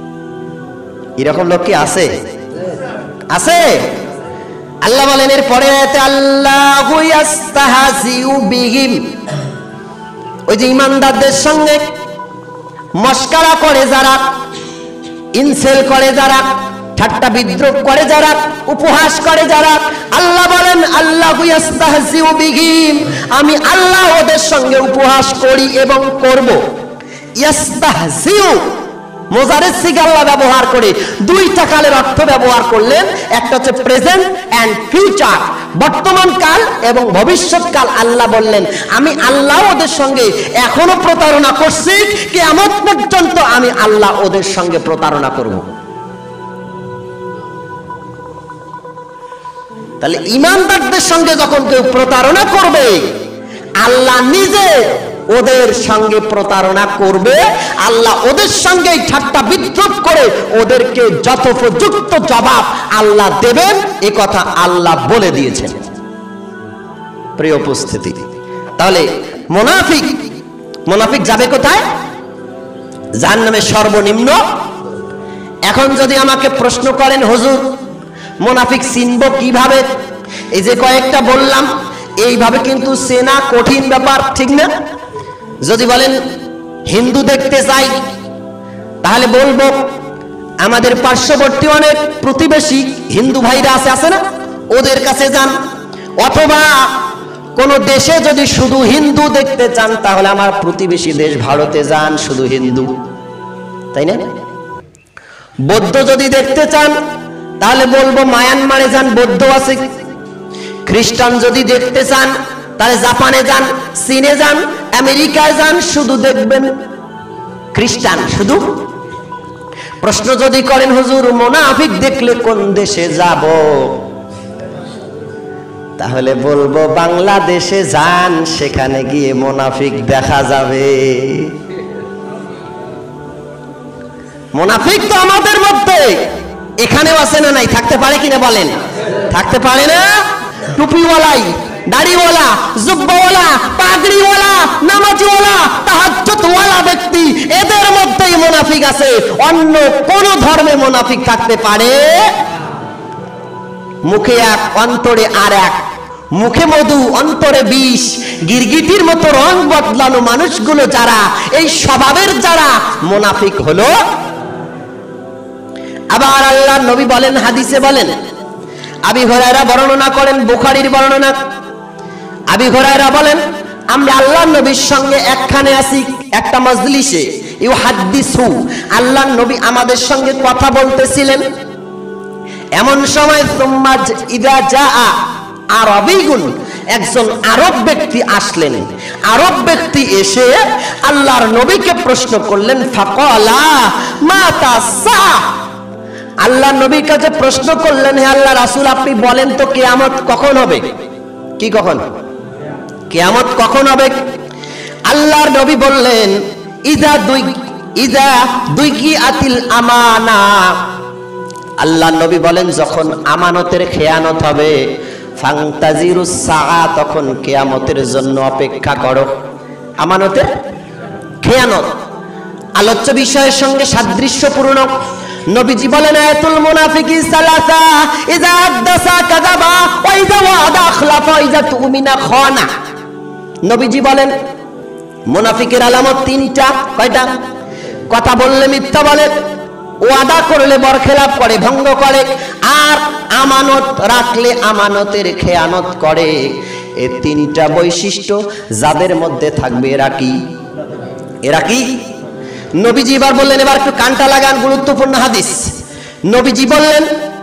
এরকম লোক কি আছে? আছে। আল্লাহ বলেন এর পরে আল্লাহু ইস্তাহজিউ বিহিম, ওই যে ঈমানদারদের সঙ্গে মস্করা করে যারা, ইনসেল করে যারা, ঠাট্টা বিদ্রুপ করে যারা, উপহাস করে যারা, আল্লাহ বলেন আল্লাহু ইস্তাহজিউ বিহিম, আমি আল্লাহ ওদের সঙ্গে উপহাস করি এবং করব। ইস্তাহজিউ মোজারের সিগা আল্লাহ ব্যবহার করে দুইটা কালের অর্থ ব্যবহার করলেন। একটা হচ্ছে প্রেজেন্ট এন্ড ফিউচার, বর্তমান কাল এবং ভবিষ্যৎ কাল। আল্লাহ বললেন আমি আল্লাহ ওদের সঙ্গে এখনো প্রতারণা করছি, কিয়ামত পর্যন্ত আমি আল্লাহ ওদের সঙ্গে প্রতারণা করব। তাহলে ঈমানদারদের সঙ্গে যখন কেউ প্রতারণা করবে, আল্লাহ নিজে ওদের সঙ্গে প্রতারণা করবে, আল্লাহ ওদের সঙ্গে ঠাট্টা বিদ্রুপ করে ওদেরকে যথোপযুক্ত জবাব আল্লাহ দেবেন, এ কথা আল্লাহ বলে দিয়েছেন। প্রিয় উপস্থিতি, তাহলে মুনাফিক যাবে কোথায়? জাহান্নামে সর্বনিম্ন। এখন যদি আমাকে প্রশ্ন করেন, হুজুর মুনাফিক চিনব কিভাবে? এই যে কয়েকটা বললাম, এইভাবে কিন্তু চেনা কঠিন ব্যাপার, ঠিক না? যদি বলেন হিন্দু দেখতে চাই, তাহলে বলবো আমাদের পার্শ্ববর্তী অনেক প্রতিবেশী হিন্দু ভাইরা আছে না, ওদের কাছে যান। অথবা কোন দেশে যদি শুধু হিন্দু দেখতে চান, তাহলে আমার প্রতিবেশী দেশ ভারতে যান, শুধু হিন্দু, তাই না? বৌদ্ধ যদি দেখতে চান, তাহলে বলবো মায়ানমারে যান, বৌদ্ধ আছে। খ্রিস্টান যদি দেখতে চান, তাহলে জাপানে যান, চীনে যান, আমেরিকায় যান, শুধু দেখবেন খ্রিস্টান শুধু। প্রশ্ন যদি করেন, হুজুর মুনাফিক দেখলে কোন দেশে যাব? তাহলে বলবো বাংলাদেশে যান, সেখানে গিয়ে মুনাফিক দেখা যাবে। মুনাফিক তো আমাদের মধ্যে এখানেও আছে না নাই? থাকতে পারে কিনা বলেন? থাকতে পারে না? টুপিওয়ালাই, দাড়িওয়ালা, জুব্বাওয়ালা, পাগড়িওয়ালা, নামাজওয়ালা, তাহাজ্জুদওয়ালা ব্যক্তি, এদের মধ্যেই মুনাফিক আছে। অন্য কোন ধর্মে মুনাফিক থাকতে পারে? মুখে এক, অন্তরে আর এক। মুখে মধু, অন্তরে বিষ। গিরগিটির মতো রং বদলানো মানুষগুলো যারা, এই স্বভাবের যারা, মুনাফিক হলো। আবার আল্লাহর নবী বলেন, হাদিসে বলেন, আবি হুরায়রা বর্ণনা করেন, বুখারীর বর্ণনা। আবি হুরায়রা বলেন, আমরা আল্লাহর নবীর সঙ্গে একখানে আছি, একটা মজলিসে। ইউহাদ্দিসু, আল্লাহর নবী আমাদের সঙ্গে কথা বলতেছিলেন। এমন সময় সুম্মা ইযা জাআ আরবিয়ুন, একজন আরব ব্যক্তি আসলেন। আরব ব্যক্তি এসে আল্লাহর নবীকে প্রশ্ন করলেন, ফাকালা মাতা সা, আল্লাহর নবীর কাছে প্রশ্ন করলেন, হে আল্লাহর রাসূল আপনি বলেন তো কিয়ামত কখন হবে? কি কখন? কিয়ামত কখন হবে? আল্লাহর নবী বললেন, ইযা দুইকিআতিল আমানা, আল্লাহর নবী বলেন যখন আমানতের খেয়ানত হবে, ফান্তাজিরুস সাআ, তখন কিয়ামতের জন্য অপেক্ষা করো। আমানতের খেয়ানত আলোচ্য বিষয়ের সঙ্গে সাদৃশ্যপূর্ণ। নবীজি বলেন, আয়াতুল মুনাফিকি সালাসা, ইযা হাদাসা কাযাবা, ওয়া ইযা ওয়াদা আখলাফা, ওয়া ইযা তুমিনা খানা। নবীজি বলেন মুনাফিকের আলামত তিনটা। কয়টা? কথা বললে মিথ্যা বলে, ওয়াদা করলে বরখেলাপ করে, ভঙ্গ করে, আর আমানত রাখলে আমানতের খেয়ানত করে। এই তিনটা বৈশিষ্ট্য যাদের মধ্যে থাকবে, এরা কি? এরা কি? নবীজি এবার বললেন, এবার একটু কানটা লাগান, গুরুত্বপূর্ণ হাদিস। নবীজি বললেন,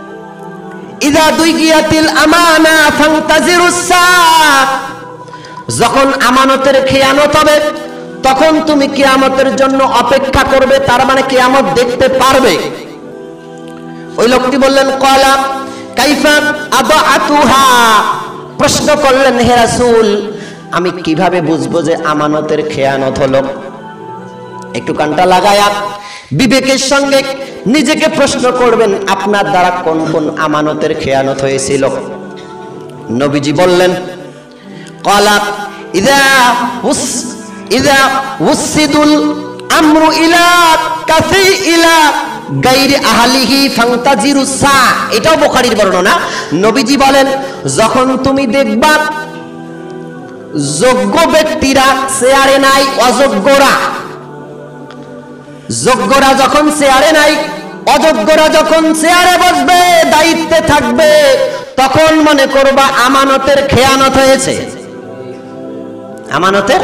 ইযা দুইকিয়াতিল আমানা ফান্তাজিরুস সাআ, যখন আমানতের খেয়ানত হবে তখন তুমি কিয়ামতের জন্য অপেক্ষা করবে, তার মানে কিয়ামত দেখতে পারবে। ওই লোকটি বললেন, ক্বালা কাইফা আদাআতুহা, প্রশ্ন করলেন, হে রাসূল আমি কিভাবে বুঝবো যে আমানতের খেয়ানত হলো? একটু কানটা লাগায়া বিবেকের সঙ্গে নিজেকে প্রশ্ন করবেন, আপনার দ্বারা কোন কোন আমানতের খেয়ানত হয়েছিল? নবীজি বললেন, ক্বালা ইযা উসিদুল আমরু ইলা কাফি ইলা গায়রি আহলিহি ফান্তাজিরুস সা, এটাও বুখারীর বর্ণনা। নবীজি বলেন, যখন তুমি দেখবা যোগ্য ব্যক্তিরা চেয়ারে নাই, যোগ্যরা যখন চেয়ারে নাই, অযোগ্যরা যখন চেয়ারে বসবে, দায়িত্বে থাকবে, তখন মনে করবা আমানতের খেয়ানত হয়েছে। আমানতের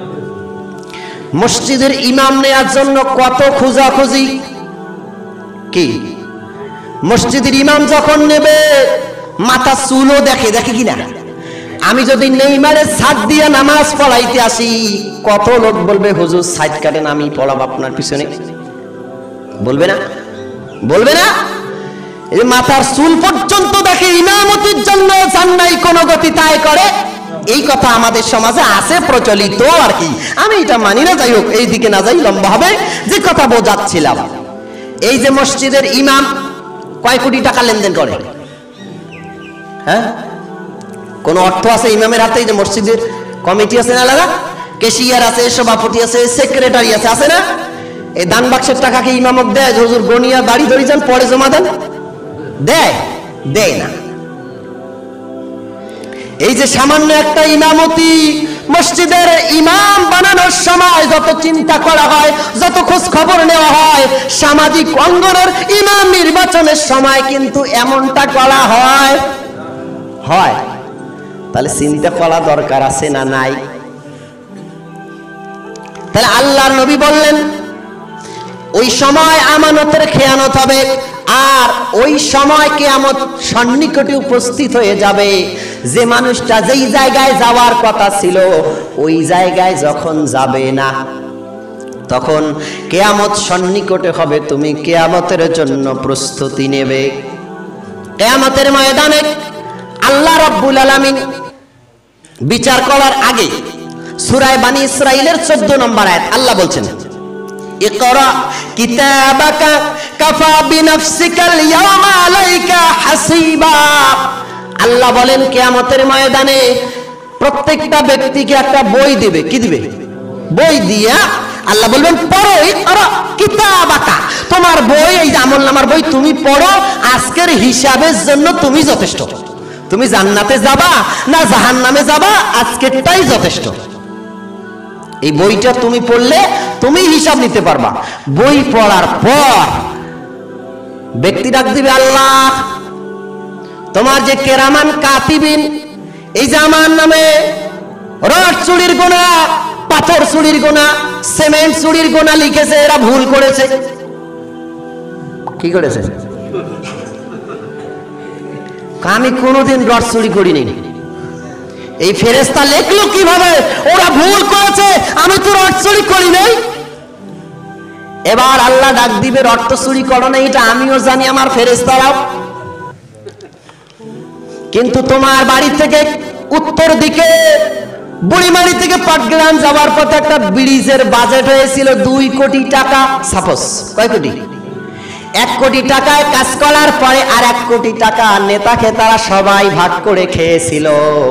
মসজিদের ইমাম নেয়ার জন্য কত খোঁজাখুঁজি। কি মসজিদের ইমাম যখন নেবে, মাথা চুলও দেখে, দেখে কিনা? আমি যদি নেইমারের ছাদ দিয়ে নামাজ পড়াইতে আসি, কত লোক বলবে, হুজুর সাইড কাটেন, আমি পড়াবো আপনার পিছনে। বলবে না? বলবে না? এই মাথার চুল পর্যন্ত দেখে, ইমামতির জন্য জান নাই, কোন গতি তাই করে। এই কথা আমাদের সমাজে আছে প্রচলিত আর কি, আমি এটা মানি না। যাই হোক, এই দিকে না যাই, লম্বা হবে। যে কথা বোঝাচ্ছিলাম, এই যে মসজিদের ইমাম কয় কোটি টাকা লেনদেন করে, হ্যাঁ? কোন অর্থ আছে ইমামের হাতে? এই যে মসজিদের কমিটি আছে না, আলাদা ক্যাশিয়ার আছে, সভাপতি আছে, সেক্রেটারি আছে, আছে না? এই দান বাক্সের টাকা কি ইমামক দেয়? হুজুর গনিয়া বাড়ি ধরে যান, পরে জমা দেন, দেয়? দেয় না। এই যে সামান্য একটা ইমামতি, মসজিদের ইমাম বানানোর সময় যত চিন্তা করা হয়, যত খোঁজ খবর নেওয়া হয়, সামাজিক অঙ্গনের ইমাম নির্বাচনের সময় কিন্তু এমনটা করা হয়। তাহলে চিন্তা করা দরকার আছে না নাই? তাহলে আল্লাহর নবী বললেন ওই সময় আমানতের খেয়ানত হবে, আর ওই সময় কিয়ামত সন্নিকটে উপস্থিত হয়ে যাবে। যে মানুষটা যেই জায়গায় যাওয়ার কথা ছিল ওই জায়গায় যখন যাবে না, তখন কিয়ামত সন্নিকটে হবে। তুমি কিয়ামতের জন্য প্রস্তুতি নেবে। কিয়ামতের ময়দানে আল্লাহ রাব্বুল আলামিন বিচার করার আগে সূরা বানী ইসরাঈলের 14 নম্বর আয়াত আল্লাহ বলছেন, ইকরা কিতাবাকা কাফা বিনাফসিকাল ইয়াওমা আলাইকা হাসিবা। আল্লাহ বলেন কিয়ামতের ময়দানে প্রত্যেকটা ব্যক্তিকে একটা বই দিবে। কি দিবে? বই দিয়া আল্লাহ বলবেন পড়ো, ইকরা কিতাবাকা, তোমার বই, এই যে আমলনামার বই তুমি পড়ো, আজকের হিসাবের জন্য তুমি যথেষ্ট। তুমি জান্নাতে যাবা না জাহান্নামে যাবা, আজকেরটাই যথেষ্ট। এই বইটা তুমি পড়লে তুমি হিসাব নিতে পারবা। বই পড়ার পর ব্যক্তি ডাক দিবে, আল্লাহ তোমার যে কেরামান কাতিবিন, এই যে আমার নামে রড চুরির গুনাহ, পাথর চুরির গুনাহ, সিমেন্ট চুরির গুনাহ লিখেছে, এরা ভুল করেছে। কি করেছে? আমি কোনোদিন রড চুরি করিনি। এই ফেরেশতা লেখলো কিভাবে? ওরা ভুল করেছে, আমি তো রড চুরি করি নাই। এবার আল্লাহ ডাক দিবে, রড তো চুরি করো না, এটা আমিও জানি, আমার ফেরেশতারাও। কিন্তু তোমার বাড়ি থেকে উত্তর দিকে বুড়িমারি থেকে পাটগ্রাম যাওয়ার পথে একটা ব্রিজের বাজেট হয়েছিল 2 কোটি টাকা। সাপোজ কয় কোটি? 1 কোটি টাকায় কাজ করার পরে আর 1 কোটি টাকা নেতা খেতারা সবাই ভাগ করে খেয়েছিল।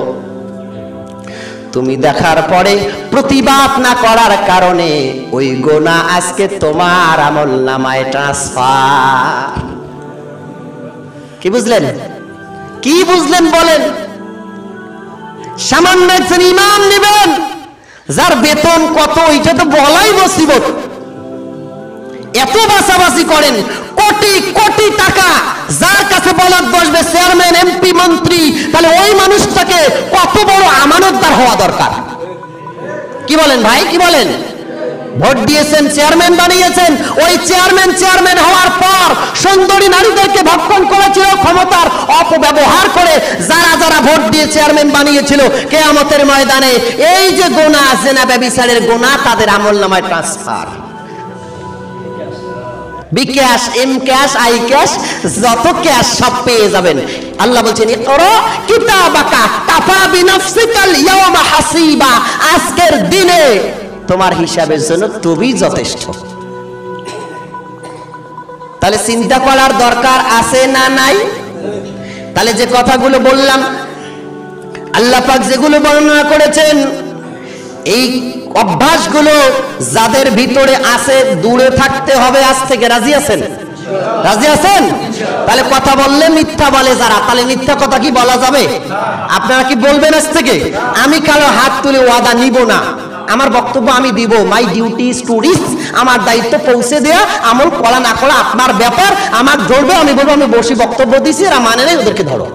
তুমি দেখার পরে প্রতিবাদ না করার কারণে ওই গোনা আজকে তোমার আমলনামায় ট্রান্সফার। কি বুঝলেন? কি বুঝলেন বলেন? সামান্য একজন ইমাম নেবেন, যার বেতন কত এটা তো বলাই মুসিবত। এত বাছাবাছি করেন, কোটি কোটি টাকা যার কাছে বরাদ বসবে, চেয়ারম্যান, এমপি, মন্ত্রী, তাহলে ওই মানুষটাকে কত বড় আমানতদার হওয়া দরকার। কি বলেন ভাই? কি বলেন? ভোট দিয়েছেন, চেয়ারম্যান বানিয়েছেন, ওই চেয়ারম্যান হওয়ার পর সুন্দরী নারীদেরকে ভক্ষণ করেছিল, ক্ষমতার অপব্যবহার করে যারা যারা ভোট দিয়ে চেয়ারম্যান বানিয়েছিল, কিয়ামতের ময়দানে এই যে গুনাহ, জিনা, ব্যভিচারের গুনাহ, তাদের আমলনামায় transfer. BKash, M cash, I cash, যত ক্যাশ সব পেয়ে যাবেন। আল্লাহ বলছেন, ইকরা কিতাবাকা কাফা বিনাফসিকাল ইয়াওমা হাসিবা, আজকের দিনে তোমার হিসাবের জন্য তুমি যথেষ্ট। তাহলে চিন্তা করার দরকার আছে না নাই? তাহলে যে কথাগুলো বললাম, আল্লাহ পাক যেগুলো বর্ণনা করেছেন, এই অভ্যাসগুলো যাদের ভিতরে আছে দূরে থাকতে হবে আজ থেকে। রাজি আছেন? রাজি আছেন? তাহলে কথা বললে মিথ্যা বলে যারা, তাহলে মিথ্যা কথা কি বলা যাবে? আপনারা কি বলবেন আজ থেকে? আমি কারো হাত তুলে ওয়াদা নিব না, আমার বক্তব্য আমি দিব। My duty is to reach, আমার দায়িত্ব পৌঁছে দেয়া, আমল করা না করা আপনার ব্যাপার। আমার ধরবে, আমি বলবো আমি বসে বক্তব্য দিছি, এরা মানে নেই, ওদেরকে ধরো।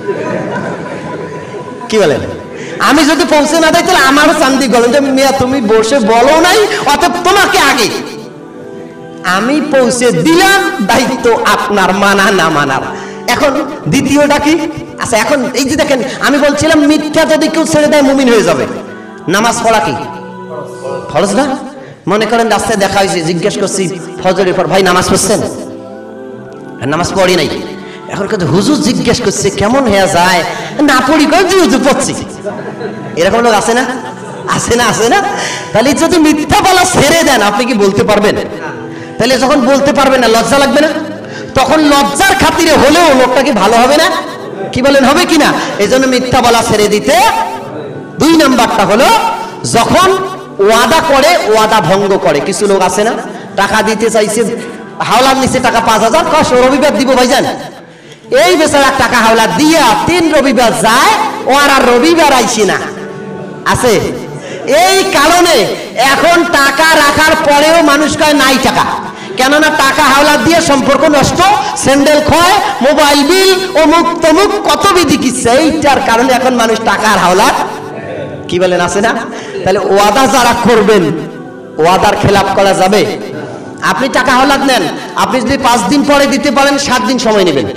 কি বলেন? আমি যদি পৌঁছে না দেয় তাহলে আমারও চান্দি গলেন যে মিয়া তুমি বসে বলো নাই, অতএব তোমাকে আগে। আমি পৌঁছে দিলাম, দায়িত্ব আপনার মানা না মানার। এখন দ্বিতীয়টা কি? আচ্ছা, এখন এই যে দেখেন, আমি বলছিলাম মিথ্যা যদি কেউ ছেড়ে দেয় মুমিন হয়ে যাবে। নামাজ পড়া কি ফরজ না? মনে করেন রাস্তায় দেখা হয়েছে, জিজ্ঞেস করছি ফজরের পর, ভাই নামাজ পড়ছেন? নামাজ পড়ি নাই। এখন কিন্তু হুজুর জিজ্ঞেস করছে কেমন হয়ে যায়, না পড়ি কই হুজুর পড়ছি। এরকম লোক আছে না? আছে না? আছে না? তাহলে যদি মিথ্যা বলা ছেড়ে দেন আপনি কি বলতে পারবেন? তাহলে যখন বলতে পারবেন না লজ্জা লাগবে না? তখন লজ্জার খাতিরে হলেও লোকটা কি ভালো হবে না? কি বলেন, হবে কিনা? এই জন্য মিথ্যা বলা ছেড়ে দিতে। 2 নাম্বারটা হলো যখন ওয়াদা করে ওয়াদা ভঙ্গ করে। কিছু লোক আছে না, টাকা দিতে চাইছে, হাওলার নিচে টাকা 5000, কষ্ট রবিবার দিব ভাইজান। এই বেচারা টাকা হাওলা দিয়া 3 রবিবার যায়, ও আর রবিবার আইসি না। আছে? এই কারণে এখন টাকা রাখার পরেও মানুষ কয় নাই টাকা, কেননা টাকা হাওলা দিয়ে সম্পর্ক নষ্ট, স্যান্ডেল ক্ষয়, মোবাইল বিল, অমুক তমুক কত বিধি কিচ্ছে। এইটার কারণে এখন মানুষ টাকার হাওলা, কি বলেন, আছে না? তাহলে ওয়াদা যারা করবেন, ওয়াদার খেলাপ করা যাবে? আপনি টাকা হাওলাত নেন, আপনি যদি 5 দিন পরে দিতে পারেন 7 দিন সময় নেবেন,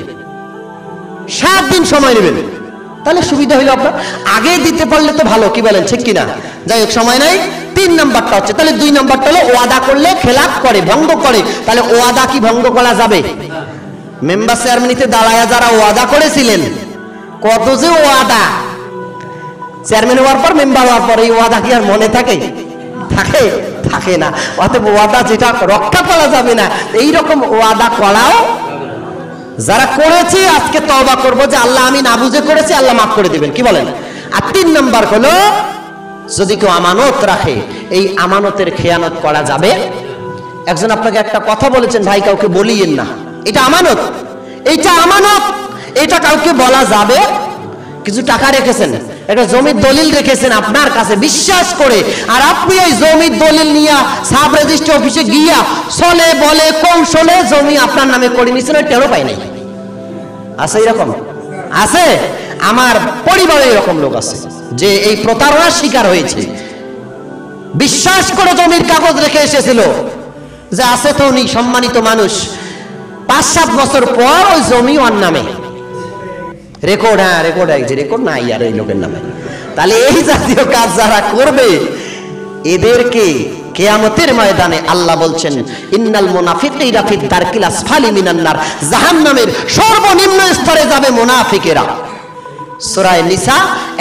7 দিন সময় নেবেন, তাহলে সুবিধা হইলো আপনার। আগে দিতে পারলে তো ভালো, কি বলেন, ঠিক কিনা? যাই হোক, সময় নাই। 3 নাম্বারটা হচ্ছে, তাহলে 2 নাম্বারটা হলো ওয়াদা করলে খেলাপ করে, ভঙ্গ করে। তাহলে ওয়াদা কি ভঙ্গ করা যাবে? মেম্বার চেয়ারম্যানিতে দাঁড়ায়া যারা ওয়াদা করেছিলেন, কত যে ওয়াদা, চেয়ারম্যান হওয়ার পর মেম্বার হওয়ার পর এই ওয়াদা কি আর মনে থাকে? থাকে? থাকে না। অতএব ওয়াদা যেটা রক্ষা করা যাবে না, এইরকম ওয়াদা করাও যারা করেছে আজকে তওবা করবো যে আল্লাহ আমি না বুঝে করেছি, আল্লাহ মাফ করে দিবেন, কি বলেন? আর 3 নাম্বার হলো যদি কেউ আমানত রাখে, এই আমানতের খেয়ানত করা যাবে? একজন আপনাকে একটা কথা বলেছেন, ভাই কাউকে বলিয়েন না, এটা আমানত, এইটা আমানত, এটা কাউকে বলা যাবে? কিছু টাকা রেখেছেন, একটা জমির দলিল রেখেছেন আপনার কাছে বিশ্বাস করে, আর আপনি ওই জমির দলিল নিয়ে সাব রেজিস্ট্রি অফিসে গিয়া চলে বলে কৌশলে জমি আপনার নামে করে নিয়েছেন, ওই টেরও পাই নাই। আছে এরকম? আছে? আমার পরিবারে এরকম লোক আছে যে এই প্রতারণার শিকার হয়েছে। বিশ্বাস করে জমির কাগজ রেখে এসেছিল যে আছে তো উনি সম্মানিত মানুষ, 5-7 বছর পর ওই জমি ওর নামে রেকর্ড, হ্যাঁ রেকর্ড, যে রেকর্ড নাই আর এই লোকের নামে। তাহলে এই জাতীয় কাজ যারা করবে এদেরকে কিয়ামতের ময়দানে আল্লাহ বলছেন ইন্নাল মুনাফিকিনা ফি দারকিল আসফালি মিনান নার, জাহান্নামের সর্বনিম্ন স্তরে যাবে মুনাফিকেরা। সূরা নিসা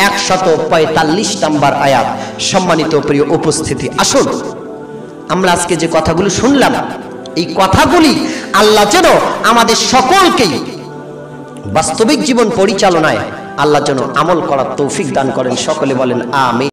145 নম্বর আয়াত। সম্মানিত প্রিয় উপস্থিতি, আসুন আমরা আজকে যে কথাগুলো শুনলাম, এই কথাগুলি আল্লাহ যেন আমাদের সকলকেই বাস্তবিক জীবন পরিচালনায় আল্লাহ যেন আমল করার তৌফিক দান করেন। সকলে বলেন আমিন।